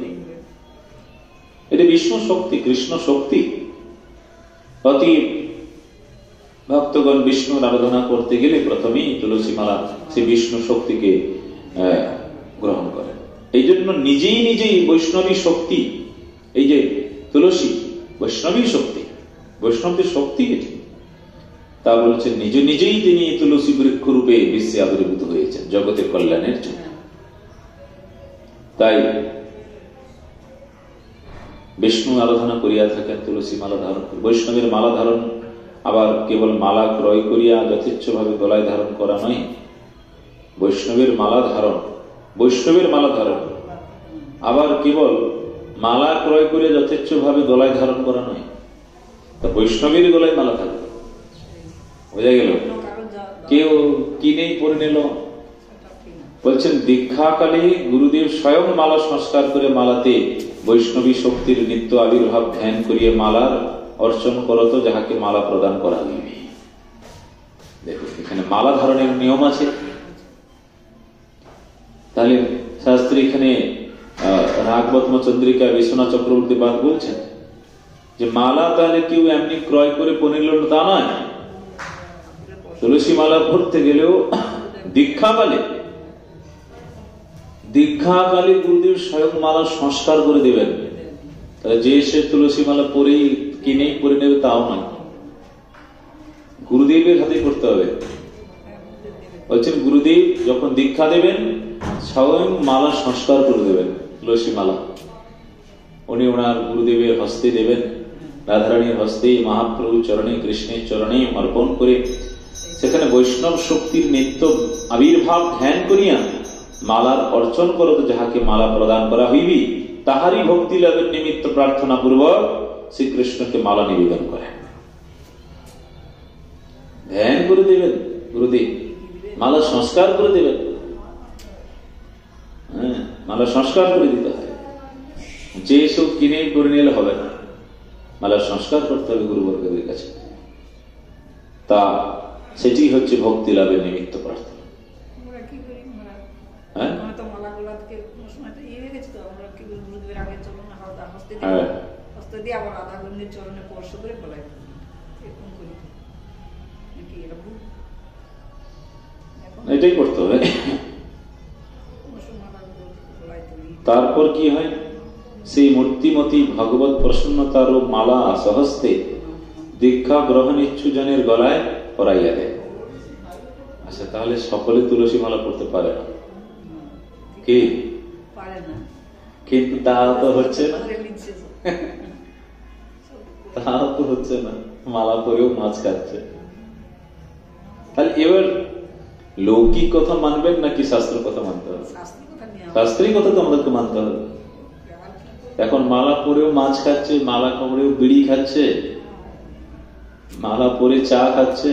এটা বিষ্ণু শক্তি, কৃষ্ণ শক্তি, অতি ভক্তগণ বিষ্ণুর আরাধনা করতে গেলে প্রথমেই তুলসী মালা সে বিষ্ণু শক্তিকে গ্রহণ করে। এই জন্য নিজেই নিজেই বৈষ্ণবী শক্তি, এই যে তুলসী বৈষ্ণবী শক্তি, বৈষ্ণবদের শক্তি এটি, তা বলছেন নিজ নিজেই তিনি তুলসী বৃক্ষ রূপে বিশ্বে আবির্ভূত হয়েছেন জগতের কল্যাণের জন্য। তাই বিষ্ণু আরাধনা করিয়া থাকেন তুলসী মালা ধারণ। বৈষ্ণবের মালা ধারণ আবার কেবল মালা ক্রয় করিয়া যথেচ্ছ ভাবে গলায় ধারণ করা নয়। বৈষ্ণবের মালা ধারণ, বৈষ্ণবের মালা ধারণ আবার কেবল মালা ক্রয় করে যথেচ্ছ ভাবে গলায় ধারণ করা নয়। তা বৈষ্ণবের গলায় মালা থাকবে, বোঝা গেল? কেউ কিনেই পরে নিল। বলছেন দীক্ষাকালে গুরুদেব স্বয়ং মালা সংস্কার করে মালাতে বৈষ্ণবী শক্তির নিত্য আবির্ভাব ধ্যান করিয়ে মালার অর্চন করত, যাহাকে মালা প্রদান করা হইবে। দেখুন এখানে মালা ধারণের নিয়ম আছে। তাহলে শাস্ত্রী এখানে রাগবত্ম চন্দ্রিকা বিশ্বনাথ চক্রবর্তী বাদ বলছেন যে মালা তাহলে কেউ এমনি ক্রয় করে পরে নিল তা নয়। তুলসী মালা পড়তে গেলেও দীক্ষাকালে দীক্ষাকালে গুরুদেব স্বয়ং মালা সংস্কার করে দেবেন। তাহলে যে সে তুলসী মালা পরেই কিনেই পরে নেবে তাও নয়, গুরুদেবের হাতে করতে হবে। বলছেন গুরুদেব যখন দীক্ষা দেবেন স্বয়ং মালা সংস্কার করে দেবেন, তুলসী মালা উনি ওনার গুরুদেবের হস্তে দেবেন, রাধারানীর হস্তে মহাপ্রভু চরণে কৃষ্ণের চরণে অর্পণ করে সেখানে বৈষ্ণব শক্তির নিত্য আবির্ভাব ধ্যান করিয়া মালার অর্চন করত, যাহাকে মালা প্রদান করা হইবি তাহারই ভক্তি লাভের নিমিত্ত প্রার্থনা পূর্বক শ্রীকৃষ্ণকে মালা নিবেদন করে ধ্যান করে দেবেন গুরুদেব, মালা সংস্কার করে দেবেন। হ্যাঁ, মালা সংস্কার করে দিতে হয়, যে সব কিনে করে নিলে হবে না, মালা সংস্কার করতে হবে গুরুবর্গের কাছে। তা সেটি হচ্ছে ভক্তি লাভের নিমিত্ত প্রার্থনা। হ্যাঁ এটাই করতে হবে। তারপর কি হয়, সেই মূর্তিমতী ভগবত প্রসন্নতার মালা সহস্তে দীক্ষা গ্রহণ ইচ্ছু জনের গলায় পরাইয়া দেয়। আচ্ছা, তাহলে সকলে তুলসী মালা পড়তে পারে না কি? কিন্তু তাও তো হচ্ছে না, তাও তো হচ্ছে না, মালা পরেও মাছ খাচ্ছে। তাহলে এবার লৌকিক কথা মানবেন নাকি শাস্ত্র কথা মানতে হবে? শাস্ত্রীয় কথা তো আমাদেরকে মানতে হবে। এখন মালা পরেও মাছ খাচ্ছে, মালা পরেও বিড়ি খাচ্ছে, মালা পরে চা খাচ্ছে,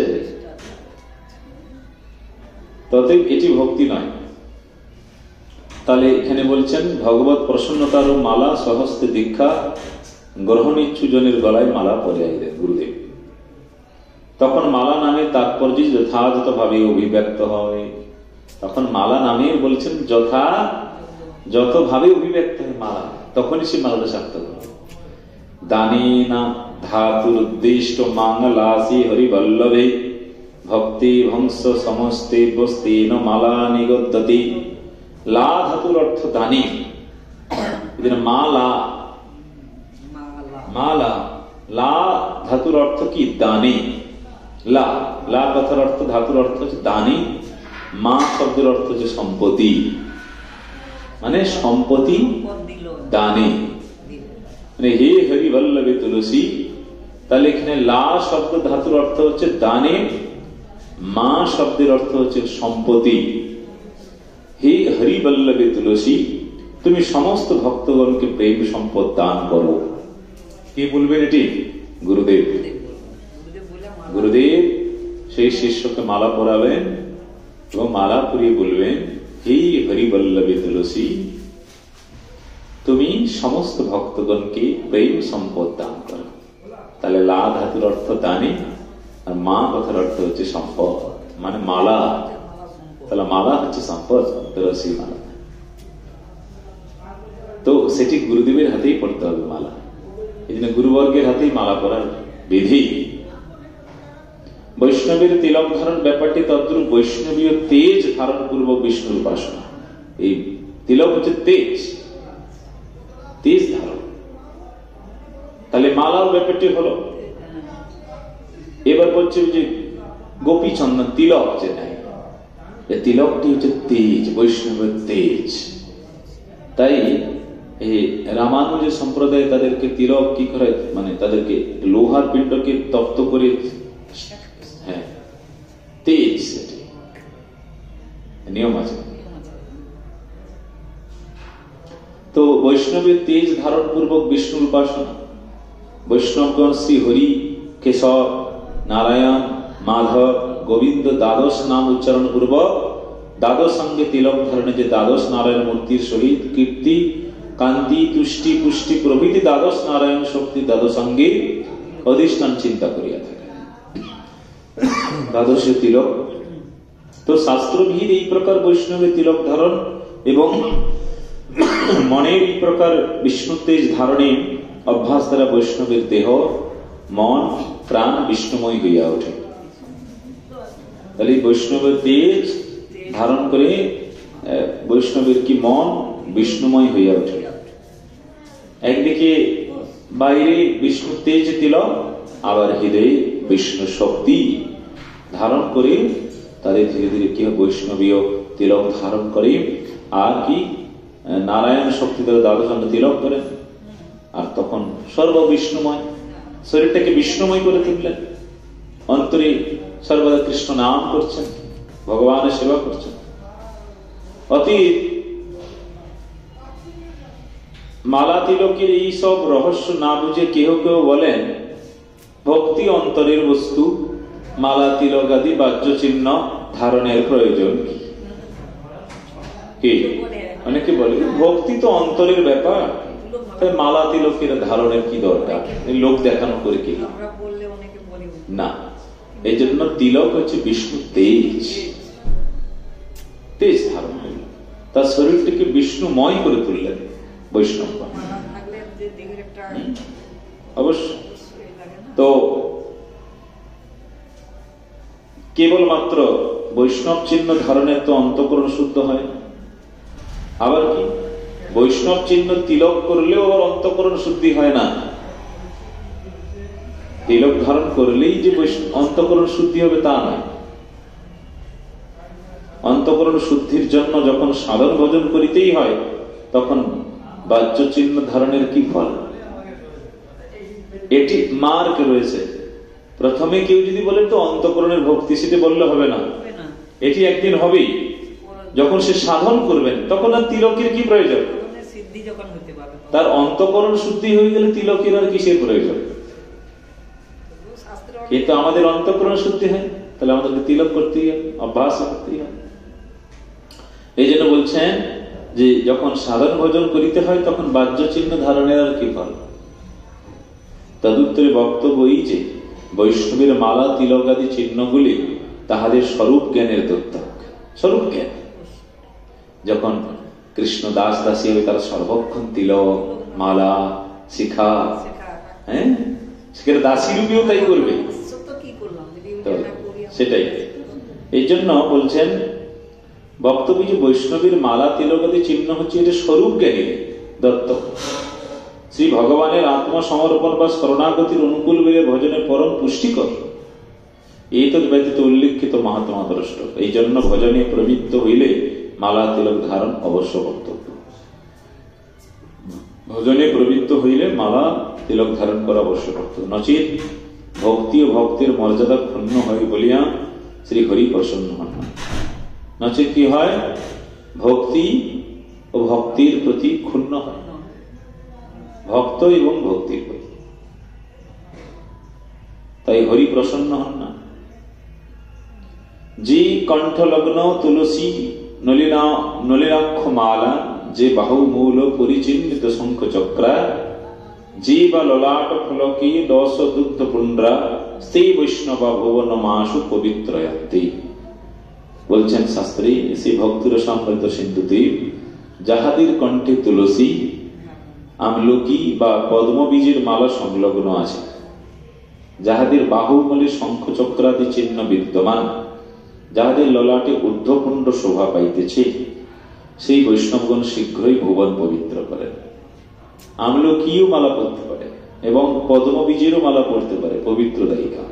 ততএব এটি ভক্তি নয়। তাহলে এখানে বলছেন ভগবত প্রসন্নতার মালা সহস্তে দীক্ষা গ্রহণ ইচ্ছু জনের গলায় মালা পরিয়ে দেন গুরুদেব। তখন মালা নামের তাৎপর্য যথাযথ ভাবে অভিব্যক্ত হয়। তখন মালা নামে বলছেন যথা যত ভাবে অভিব্যক্ত হয় মালা, তখনই সে মালাটা সার্থক হয়। দানে না ধাতুর উদ্দিষ্ট মাঙ্গলাসি হরিবল্লভে ভক্তি ভংস সমস্তে বস্তেন মালা নিগদ্যতি। লা ধাতুর অর্থ দানি, মালা মালা লা ধাতুর অর্থ কি? দানে। লা লা কথার অর্থ ধাতুর অর্থ হচ্ছে দানি, মা শব্দের অর্থ হচ্ছে সম্পত্তি, মানে সম্পত্তি দানে, মানে হে হরিবল্লভে তুলসী। তাহলে এখানে লা শব্দ ধাতুর অর্থ হচ্ছে দানে, মা শব্দের অর্থ হচ্ছে সম্পত্তি। হে হরিবল্লভে তুলসী, তুমি সমস্ত ভক্তগণকে প্রেম সম্পদ দান করো। কি বলবেন এটি? গুরুদেব। গুরুদেব সেই শিষ্যকে মালা পরাবেন এবং মালা পরিয়ে বলবেন, হে হরিবল্লভে তুলসী, তুমি সমস্ত ভক্তগণকে প্রেম সম্পদ দান করো। তাহলে লা ধাতুর অর্থ দানে আর মা কথার অর্থ হচ্ছে সম্পদ, মানে মালা। তাহলে মালা হচ্ছে সম্পদ, তুলসী মালা। তো সেটি গুরুদেবের হাতেই পড়তে হবে মালা। এই জন্য গুরুবর্গের হাতেই মালা পরার বিধি। বৈষ্ণবের তিলক ধারণ ব্যাপারটি তদ্রূপ বৈষ্ণবীয় তেজ ধারণ পূর্বক বিষ্ণুর উপাসনা। এই তিলক হচ্ছে তেজ, তেজ ধারণ। তাহলে মালার ব্যাপারটি হলো। এবার বলছে যে গোপী চন্দন তিলক, যে নাই, তিলকটি হচ্ছে তেজ, বৈষ্ণবের তেজ। তাই এই রামানুজ সম্প্রদায় তাদেরকে তিলক কি করে, মানে তাদেরকে লোহার পিণ্ডকে তপ্ত করে, হ্যাঁ তেজ, সেটি নিয়ম আছে। তো বৈষ্ণবের তেজ ধারণ পূর্বক বিষ্ণুর উপাসনা। বৈষ্ণবগণ শ্রী হরি, কেশব, নারায়ণ, মাধব, গোবিন্দ দ্বাদশ নাম উচ্চারণ পূর্বক দ্বাদশ সঙ্গে তিলক ধারণে যে দ্বাদশ নারায়ণ মূর্তির সহিত কীর্তি, কান্তি, তুষ্টি, পুষ্টি প্রভৃতি দ্বাদশ নারায়ণ শক্তি দ্বাদশ সঙ্গে অধিষ্ঠান চিন্তা করিয়া থাকে। দ্বাদশে তিলক। তো শাস্ত্রবিদ এই প্রকার বৈষ্ণবের তিলক ধারণ এবং মনের এই প্রকার বিষ্ণু তেজ ধারণে অভ্যাস দ্বারা বৈষ্ণবের দেহ, মন, প্রাণ বিষ্ণুময় হইয়া ওঠে। তাহলে বৈষ্ণবের তেজ ধারণ করে বৈষ্ণবের কি মন বিষ্ণুময় হইয়া ওঠে। একদিকে বাইরে বিষ্ণু তেজ তিলক, আবার হৃদয়ে বিষ্ণু শক্তি ধারণ করে তাদের ধীরে ধীরে কি বৈষ্ণবীয় তিলক ধারণ করে, আর কি নারায়ণ শক্তি দ্বারা দ্বাদশ তিলক করেন, আর তখন সর্ব বিষ্ণুময়, শরীরটাকে বিষ্ণুময় করে তুললেন, অন্তরে সর্বদা কৃষ্ণ নাম করছেন, ভগবানের সেবা করছেন। অতীত মালা তিলকের এই সব রহস্য না বুঝে কেহ কেউ বলেন ভক্তি অন্তরের বস্তু, মালা তিলক আদি বাহ্য চিহ্ন ধারণের প্রয়োজন কি? অনেকে বলে ভক্তি তো অন্তরের ব্যাপার, তাই মালা তিলকের ধারণের কি দরকার, লোক দেখানো করে কি না। এই জন্য তিলক হচ্ছে বিষ্ণু তেজ, তেজ ধারণ হইল, তার শরীরটিকে বিষ্ণুময় করে তুললেন বৈষ্ণব। অবশ্য তো কেবলমাত্র বৈষ্ণব চিহ্ন ধারণের তো অন্তঃকরণ শুদ্ধ হয় না, আবার কি বৈষ্ণব চিহ্ন তিলক করলেও আবার অন্তঃকরণ শুদ্ধি হয় না। তিলক ধারণ করলেই যে অন্তঃকরণ শুদ্ধি হবে তা নয়। অন্তঃকরণ শুদ্ধির জন্য যখন সাধন ভজন করিতেই হয়, তখন বাহ্য চিহ্ন ধারণের কি ফল? এটি মার্গ রয়েছে। প্রথমে কেউ যদি বলে তো অন্তঃকরণের ভক্তি, সেটা বললে হবে না, এটি একদিন হবেই। যখন সে সাধন করবেন তখন আর তিলকের কি প্রয়োজন? তার অন্তঃকরণ শুদ্ধি হয়ে গেলে তিলকের আর কিসের প্রয়োজন? কিন্তু আমাদের অন্তঃকরণ শুদ্ধি হয়, তাহলে আমাদেরকে তিলক করতেই হবে, অভ্যাস করতেই হবে। এই জন্য বলছেন যে যখন সাধন ভজন করিতে হয় তখন বাহ্য চিহ্ন ধারণের আর কি ফল? তদুত্তরে বক্তব্য এই যে বৈষ্ণবের মালা তিলক আদি চিহ্নগুলি তাহাদের স্বরূপ জ্ঞানের দ্যোতক। স্বরূপ জ্ঞান যখন কৃষ্ণ দাস দাসী হবে, তারা সর্বক্ষণ তিলক, মালা, শিখা, হ্যাঁ সেখানে দাসী রূপেও তাই করবে, সেটাই। এই জন্য বলছেন বক্তব্য যে বৈষ্ণবীর মালা তিলক আদি চিহ্ন হচ্ছে এটা স্বরূপ জ্ঞানের দত্তক। শ্রী ভগবানের আত্মসমর্পণ বা শরণাগতির অনুকূল বেড়ে ভজনে পরম পুষ্টিকর, এই তো ব্যতীত উল্লিখিত মহাত্মা দ্রষ্ট। এই জন্য ভজনে প্রবৃত্ত হইলে মালা তিলক ধারণ অবশ্য কর্তব্য। ভজনে প্রবৃত্ত হইলে মালা তিলক ধারণ করা অবশ্য কর্তব্য। নচিত ভক্তি ও ভক্তের মর্যাদা ক্ষুণ্ণ হয় বলিয়া শ্রী হরি প্রসন্ন হন না। নচিত কি হয়? ভক্তি ও ভক্তির প্রতি ক্ষুণ্ণ হয়, ভক্ত এবং ভক্তির প্রতি, তাই হরি প্রসন্ন হন না। যে কণ্ঠলগ্ন তুলসী নলিনা নলিনাক্ষ মালা, যে বাহু মূল পরিচিহ্নিত শঙ্খ চক্রা, যে বা ললাট ফলকি দশ দুগ্ধ পুণ্ড্রা, সেই বৈষ্ণবা ভুবন মাসু পবিত্রয়ান্তি। বলছেন শাস্ত্রী, সেই ভক্তির সমৃদ্ধ সিন্ধুতে যাহাদের কণ্ঠে তুলসী, আমলকি বা পদ্মবীজের মালা সংলগ্ন আছে, যাহাদের বাহুমূলে শঙ্খ চক্রাদি চিহ্ন বিদ্যমান, যাহাদের ললাটে ঊর্ধ্বপুণ্ড শোভা পাইতেছে, সেই বৈষ্ণবগণ শীঘ্রই ভুবন পবিত্র করেন। আমলকিও মালা পড়তে পারে এবং পদ্মবীজেরও মালা পড়তে পারে, পবিত্র দায়িকা।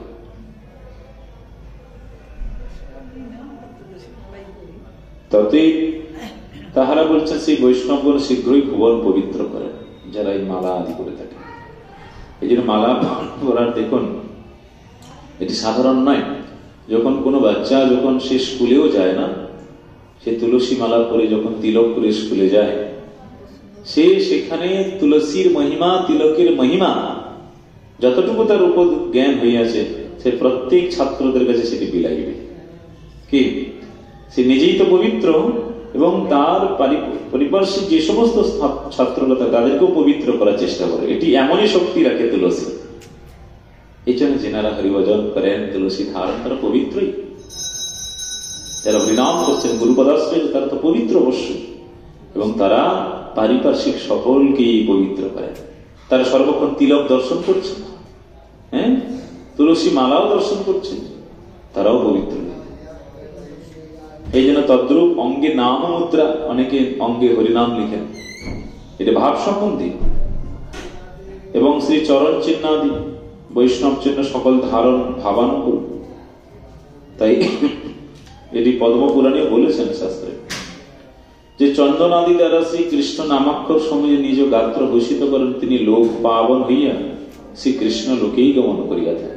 তাতে তাহারা বলছেন সেই বৈষ্ণবগণ শীঘ্রই ভুবন পবিত্র করেন, যারা এই মালা আদি করে থাকে। এই জন্য মালা পরার, দেখুন এটি সাধারণ নয়। যখন কোনো বাচ্চা যখন সে স্কুলেও যায় না, সে তুলসী মালা পরে যখন তিলক করে স্কুলে যায়, সে সেখানে তুলসীর মহিমা, তিলকের মহিমা যতটুকু তার উপর জ্ঞান হইয়াছে, সে প্রত্যেক ছাত্রদের কাছে সেটি বিলাইবে। কি সে নিজেই তো পবিত্র এবং তার পরিপার্শ্বিক যে সমস্ত ছাত্ররা তাদেরকেও পবিত্র করার চেষ্টা করে। এটি এমনই শক্তি রাখে তুলসী। এই জন্য যেনারা হরিভজন করেন, তুলসী ধারণ, তারা পবিত্রই। যারা হরিনাম করছেন, গুরুপদাশ্রয়, তারা তো পবিত্র অবশ্যই, এবং তারা পারিপার্শ্বিক সকলকেই পবিত্র করেন। তারা সর্বক্ষণ তিলক দর্শন করছেন, হ্যাঁ, তুলসী মালাও দর্শন করছেন, তারাও পবিত্র। এই জন্য তদ্রূপ অঙ্গে নাম মুদ্রা, অনেকে অঙ্গে হরিনাম লিখেন, এটা ভাব সম্বন্ধী। এবং শ্রী চরণ চিহ্নাদি, বৈষ্ণব চিহ্ন সকল ধারণ ভাবানুকূল। তাই এটি পদ্মপুরাণে বলেছেন শাস্ত্রে যে চন্দন আদি দ্বারা শ্রী কৃষ্ণ নামাক্ষর সময়ে নিজ গাত্র ভূষিত করেন, তিনি লোক পাবন হইয়া শ্রীকৃষ্ণ লোকেই গমন করিয়া থাকেন।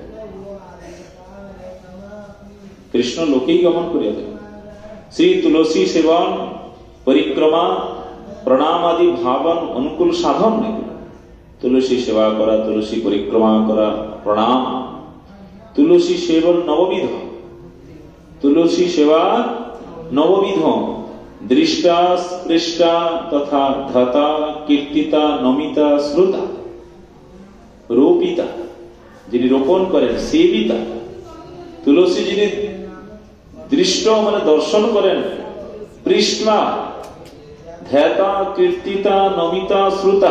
কৃষ্ণ লোকেই গমন করিয়া থাকেন। শ্রী তুলসী সেবন, পরিক্রমা, প্রণাম আদি ভাবন অনুকূল সাধন নাকি। তুলসী সেবা করা, তুলসী পরিক্রমা করা, প্রণাম, তুলসী সেবন নববিধ। তুলসী সেবা নববিধ, দৃষ্টা, স্পৃষ্টা তথা ধাতা, কীর্তিতা, নমিতা, শ্রুতা, রোপিতা, যিনি রোপণ করেন, সেবিতা। তুলসী যিনি দৃষ্ট মানে দর্শন করেন, পৃষ্ঠা, ধ্যাতা, কীর্তিতা, নমিতা, শ্রুতা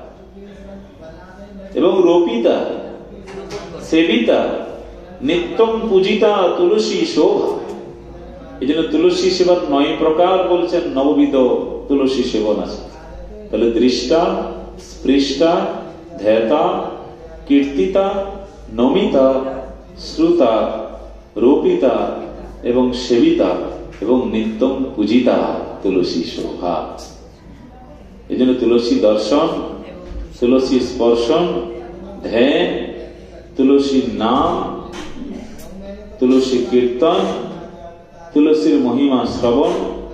এবং রোপিতা, সেবিতা, নিত্যম পূজিতা তুলসী শোভা। এই জন্য তুলসী সেবন নয় প্রকার বলছেন, নববিধ তুলসী সেবন আছে। তাহলে দৃষ্টা, স্পৃষ্টা, ধ্যাতা, কীর্তিতা, নমিতা, শ্রুতা, রোপিতা এবং সেবিতা এবং নিত্যম পূজিতা তুলসী শোভা। এই জন্য তুলসী দর্শন, তুলসী স্পর্শন, ধ্যান, তুলসীর নাম, তুলসী কীর্তন, তুলসীর মহিমা শ্রবণ,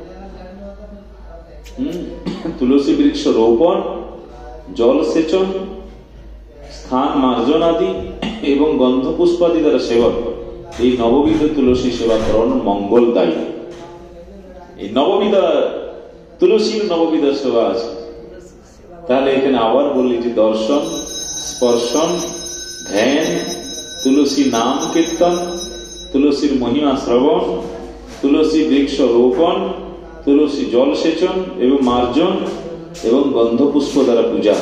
তুলসী বৃক্ষ রোপণ, জল সেচন, স্থান মার্জন আদি এবং গন্ধ পুষ্পাদি দ্বারা সেবন, এই নববিধ তুলসী সেবাকরণ মঙ্গলদায়ী। এই নববিধ তুলসীর নববিধ সেবা আছে। তাহলে এখানে আবার বললি যে দর্শন, স্পর্শন, ধ্যান, তুলসী নাম কীর্তন, তুলসীর মহিমা শ্রবণ, তুলসী বৃক্ষ রোপণ, তুলসী জল সেচন এবং মার্জন এবং গন্ধপুষ্প দ্বারা পূজা।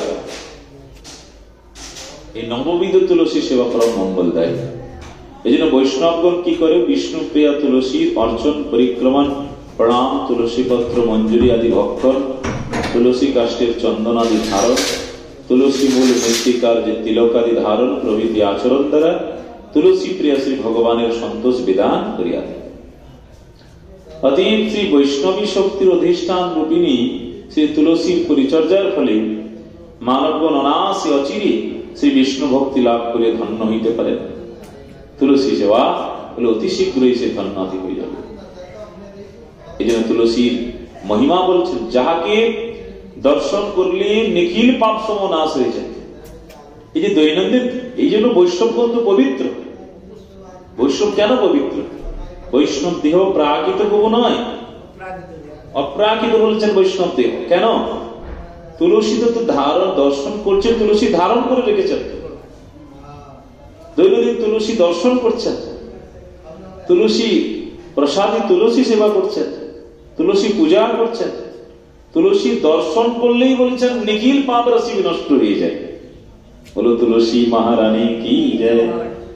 এই নববিধ তুলসী সেবা করা মঙ্গলদায়ী। এই জন্য বৈষ্ণবগণ কি করে, বিষ্ণু প্রিয়া তুলসীর অর্চন, পরিক্রমণ, প্রণাম, তুলসী পত্র মঞ্জুরি আদি ভক্ষণ, তুলসী কাষ্ঠের চন্দন আদি ধারণ, তুলসী মূল মৃত্তিকার যে তিলকাদি ধারণ প্রভৃতি আচরণ দ্বারা তুলসী প্রিয়া শ্রী ভগবানের সন্তোষ বিধান করিয়া থাকে। অতএব শ্রী বৈষ্ণবী শক্তির অধিষ্ঠান রূপিণী শ্রী তুলসীর পরিচর্যার ফলে মানবগণ অনায়াসে অচিরে শ্রী বিষ্ণু ভক্তি লাভ করে ধন্য হইতে পারে। তুলসী সেবা হলে অতি শীঘ্রই সে ধন্যাতি হয়ে যাবে। এই জন্য তুলসীর মহিমা বলছেন, যাহাকে দর্শন করলে নিখিল পাপ সম নাশ হয়ে যায়। এই যে দৈনন্দিন, এই জন্য বৈষ্ণবগণ তো পবিত্র। বৈষ্ণব কেন পবিত্র? বৈষ্ণব দেহ প্রাকৃত প্রভু নয়, অপ্রাকৃত বলছেন বৈষ্ণব দেহ। কেন? তুলসী তো ধারণ দর্শন করছে, তুলসী ধারণ করে রেখেছেন, দৈনন্দিন তুলসী দর্শন করছেন, তুলসী প্রসাদী তুলসী সেবা করছেন, তুলসী পূজা করছেন। তুলসী দর্শন করলেই বলছেন নিখিল পাপ রাশি নষ্ট হয়ে যায়। বলো তুলসী মহারানী কি জয়।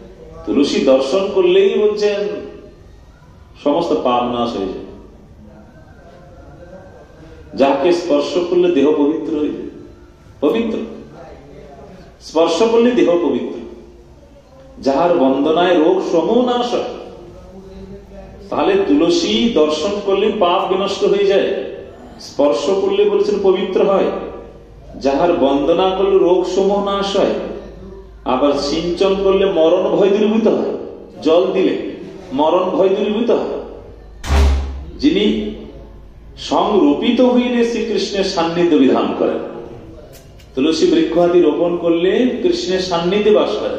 তুলসী দর্শন করলেই বলছেন সমস্ত পাপ নাশ হয়ে যায়। যাকে স্পর্শ করলে দেহ পবিত্র হয়ে যায়, পবিত্র স্পর্শ করলে দেহ পবিত্র। যাহার বন্দনায় রোগ সমূহ নাশ হয়। তাহলে তুলসী দর্শন করলে পাপ বিনষ্ট হয়ে যায়, স্পর্শ করলে বলছেন পবিত্র হয়। যাহার বন্দনা করলে রোগ সমূহ নাশ হয়, আবার সিঞ্চন করলে মরণ ভয় দূরীভূত হয়। জল দিলে মরণ ভয় দূরীভূত হয়। যিনি সংরূপিত হইলে শ্রীকৃষ্ণের সান্নিধ্য বিধান করেন। তুলসী বৃক্ষ আদি রোপণ করলে কৃষ্ণের সান্নিধ্যে বাস করেন।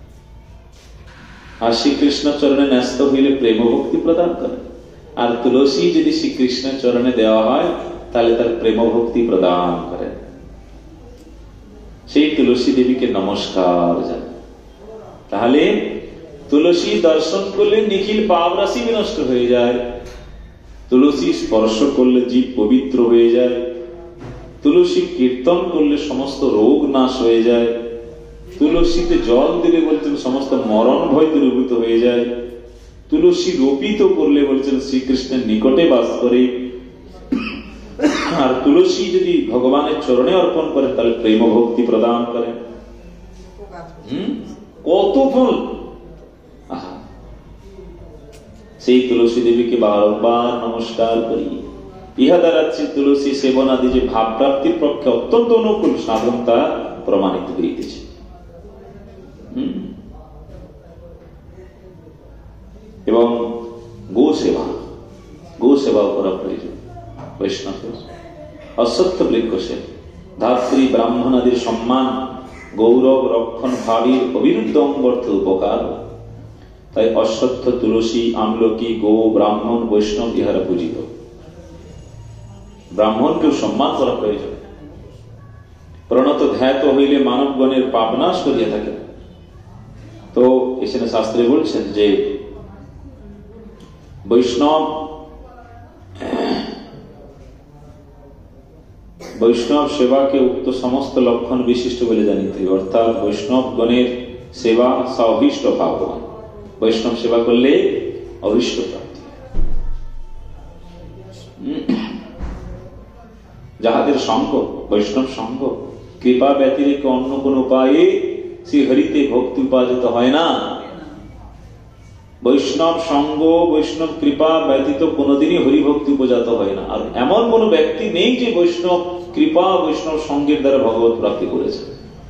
আর শ্রীকৃষ্ণ চরণে ন্যস্ত হইলে প্রেম ভক্তি প্রদান করেন। আর তুলসী যদি শ্রীকৃষ্ণের চরণে দেওয়া হয় তাহলে তার প্রেম ভক্তি প্রদান করেন। সেই তুলসী দেবীকে নমস্কার জানাই। তাহলে তুলসী দর্শন করলে নিখিল পাপ রাশি বিনষ্ট হয়ে যায়। তুলসী স্পর্শ করলে জীব পবিত্র হয়ে যায়। তুলসী কীর্তন করলে সমস্ত রোগ নাশ হয়ে যায়। তুলসীতে জল দিলে বলছেন সমস্ত মরণ ভয় দূরীভূত হয়ে যায়। তুলসী রোপিত করলে বলছেন শ্রীকৃষ্ণের নিকটে বাস করে। আর তুলসী যদি ভগবানের চরণে অর্পণ করেন তাহলে প্রেম ভক্তি প্রদান করেন। হম কত ফল! সেই তুলসী দেবীকে বারবার নমস্কার করি। ইহা দ্বারা তুলসী সেবন আদি যে ভাব প্রাপ্তির পক্ষে অত্যন্ত অনুকূল সাধন তা প্রমাণিত হইতেছে। এবং গো সেবা, গো সেবাও করা প্রয়োজন। বৈষ্ণব অসত্য বৃক্ষ সেবা, ধাত্রী ব্রাহ্মণ আদির সম্মান, গৌরব রক্ষণ ভাবীর অবিরুদ্ধ অঙ্গর্থ উপকার। তাই অশ্বত্থ, তুলসী, আমলকি, গো, ব্রাহ্মণ, বৈষ্ণব ইহারা পূজিত। ব্রাহ্মণকেও সম্মান করা প্রয়োজন। প্রণত ধ্যাত হইলে মানবগণের পাপনাশ করিয়া থাকে। তো এখানে শাস্ত্রে বলছেন যে বৈষ্ণব বৈষ্ণব সেবাকে উক্ত সমস্ত লক্ষণ বিশিষ্ট বলে জানিতে, অর্থাৎ বৈষ্ণব গণের সেবা সাভিষ্ট ভাববান। বৈষ্ণব সেবা করলে অভিষ্ট প্রাপ্তি। যাহাদের সঙ্গ, বৈষ্ণব সঙ্গ, কৃপা ব্যতিরেক অন্য কোন উপায়ে শ্রীহরিতে ভক্তি উপার্জিত হয় না। বৈষ্ণব সঙ্গ, বৈষ্ণব কৃপা ব্যতীত কোনদিনই হরিভক্তি উপজাত হয় না। আর এমন কোন ব্যক্তি নেই যে বৈষ্ণব কৃপা, বৈষ্ণব সঙ্গের দ্বারা ভগবত প্রাপ্তি করেছে।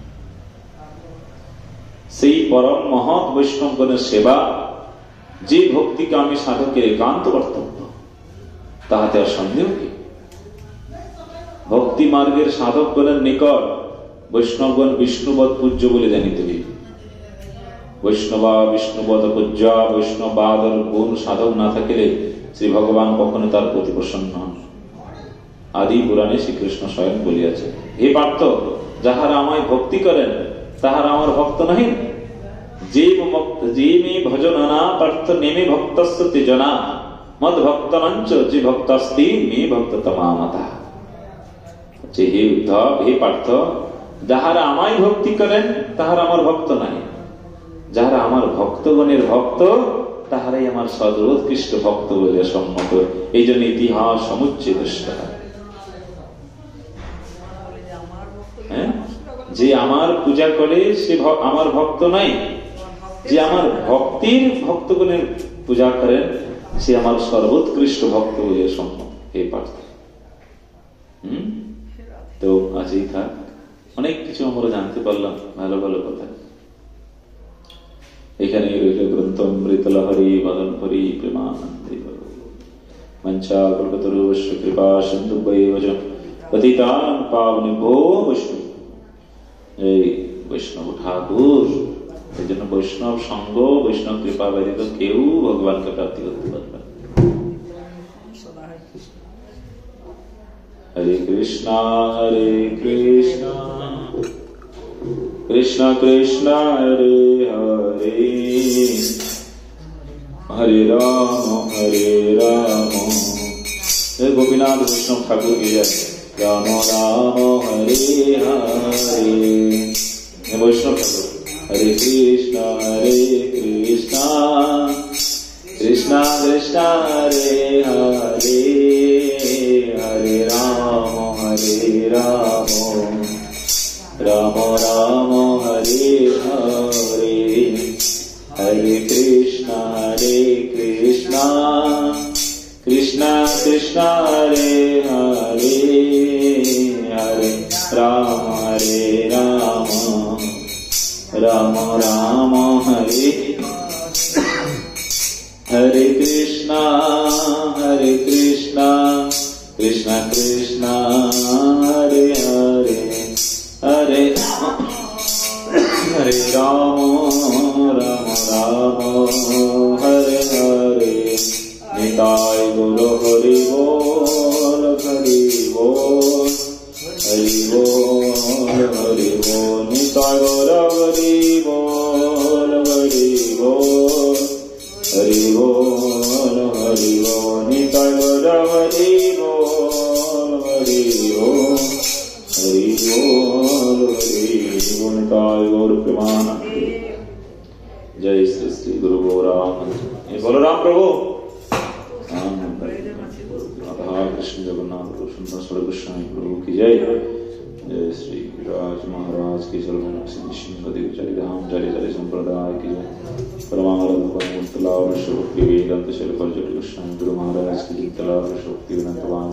সেই পরম মহৎ বৈষ্ণবগণের সেবা যে ভক্তিকামী সাধকের একান্ত কর্তব্য, তাহাতে আর সন্দেহ কি? ভক্তি মার্গের সাধকগণের নিকট বৈষ্ণবগণ বিষ্ণুবৎ পূজ্য বলে জানিতে হইবে। বৈষ্ণবা বিষ্ণুবৎ পূজ্যা, বৈষ্ণবাদর গুণ সাধক না থাকিলে শ্রী ভগবান কখনো তার প্রতি প্রসন্ন হন। আদি পুরাণে শ্রীকৃষ্ণ স্বয়ং বলিয়াছে, হে পার্থ, যাহারা আমায় ভক্তি করেন তাহারা আমার ভক্ত নহেন। যে যে মে ভজনা পার্থ নেমে ভক্তস্য তেজনা, মদ ভক্ত মঞ্চ যে ভক্তাস্তি মে ভক্ত তমামতা। যে হে উদ্ধব, হে পার্থ, যাহারা আমায় ভক্তি করেন তাহারা আমার ভক্ত নাই। যাহারা আমার ভক্তগণের ভক্ত তাহারাই আমার সর্বোৎকৃষ্ট ভক্ত বলে সম্মত। এই জন্য ইতিহাস সমুচ্ছেদ। যে আমার পূজা করে সে আমার ভক্ত নাই। যে আমার ভক্তির ভক্তগণের পূজা করেন সে আমার সর্বোৎকৃষ্ট ভক্ত বলে সম্মত। হে পার্থ, হম তো আজই থাক। অনেক কিছু আমরা জানতে পারলাম, ভালো ভালো কথা। এখানে রইল গ্রন্থ অমৃতলহরি মদন হরি প্রেমানন্দে মঞ্চা কল্পতরুবশ্য কৃপা সিন্ধু বৈবজ পতিতানাং পাবনেভ্যো বৈষ্ণব। এই বৈষ্ণব ঠাকুর, এই জন্য বৈষ্ণব সঙ্গ, বৈষ্ণব কৃপা ব্যতীত কেউ ভগবানকে প্রাপ্তি করতে পারবে না। হরে কৃষ্ণ হরে কৃষ্ণ কৃষ্ণ কৃষ্ণ হরে হরে, হরে রাম হরে রাম। গোপীনাথ বৈষ্ণব ঠাকুর কি যায়, রাম রাম হরে হরে। বৈষ্ণব ঠাকুর Hare Krishna, Hare Krishna, Krishna Krishna, Hare Hare, Hare Rama, Hare Rama, Rama Rama, Hare Hare, Hare Krishna, Hare Krishna, Krishna Krishna, Hare Hare, Hare Rama, Hare Rama, Rama Rama, Hare Hare Krishna, Hare Krishna, Krishna Krishna, Hare Hare, Hare Hare Rama, Rama Rama, Hare Hare, Nitai Guru Hari Bol, Hari Bol, Hari Bol, Hari Bol, Nitai Guru Hari Bol, Hari Bol, Hari Bol, Hari Bol, Nitai Guru Hari Bol, Hari Bol, Hari Bol, Hari Bol, Nitai Guru Premanandi. जय श्री श्री गुरु गोराम। ये बोलो राम प्रभु। राधा कृष्ण जगन्नाथ प्रभु सुंदर स्वरूप कृष्ण प्रभु की जय। जय श्री राज महाराज की जय। सिंहदेव जय धाम जय जय संप्रदाय की जय। परमानंद परमतलाव शक्ति वेदांत शैल जय कृष्ण गुरु महाराज की जय। तलाव शक्ति वेदांतवान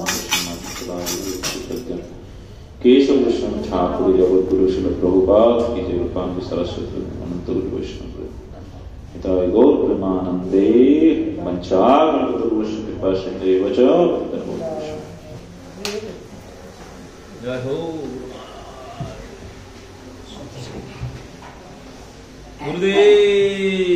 केशव कृष्ण ठाकुर जगत गुरु श्री प्रभुपाद की जय। रूपांग सरस्वती अनंत वैष्णव हिताय गौर प्रेमानंदे पंचाग्रवश कृपा सिंधु वच जय हो गुरुदेव।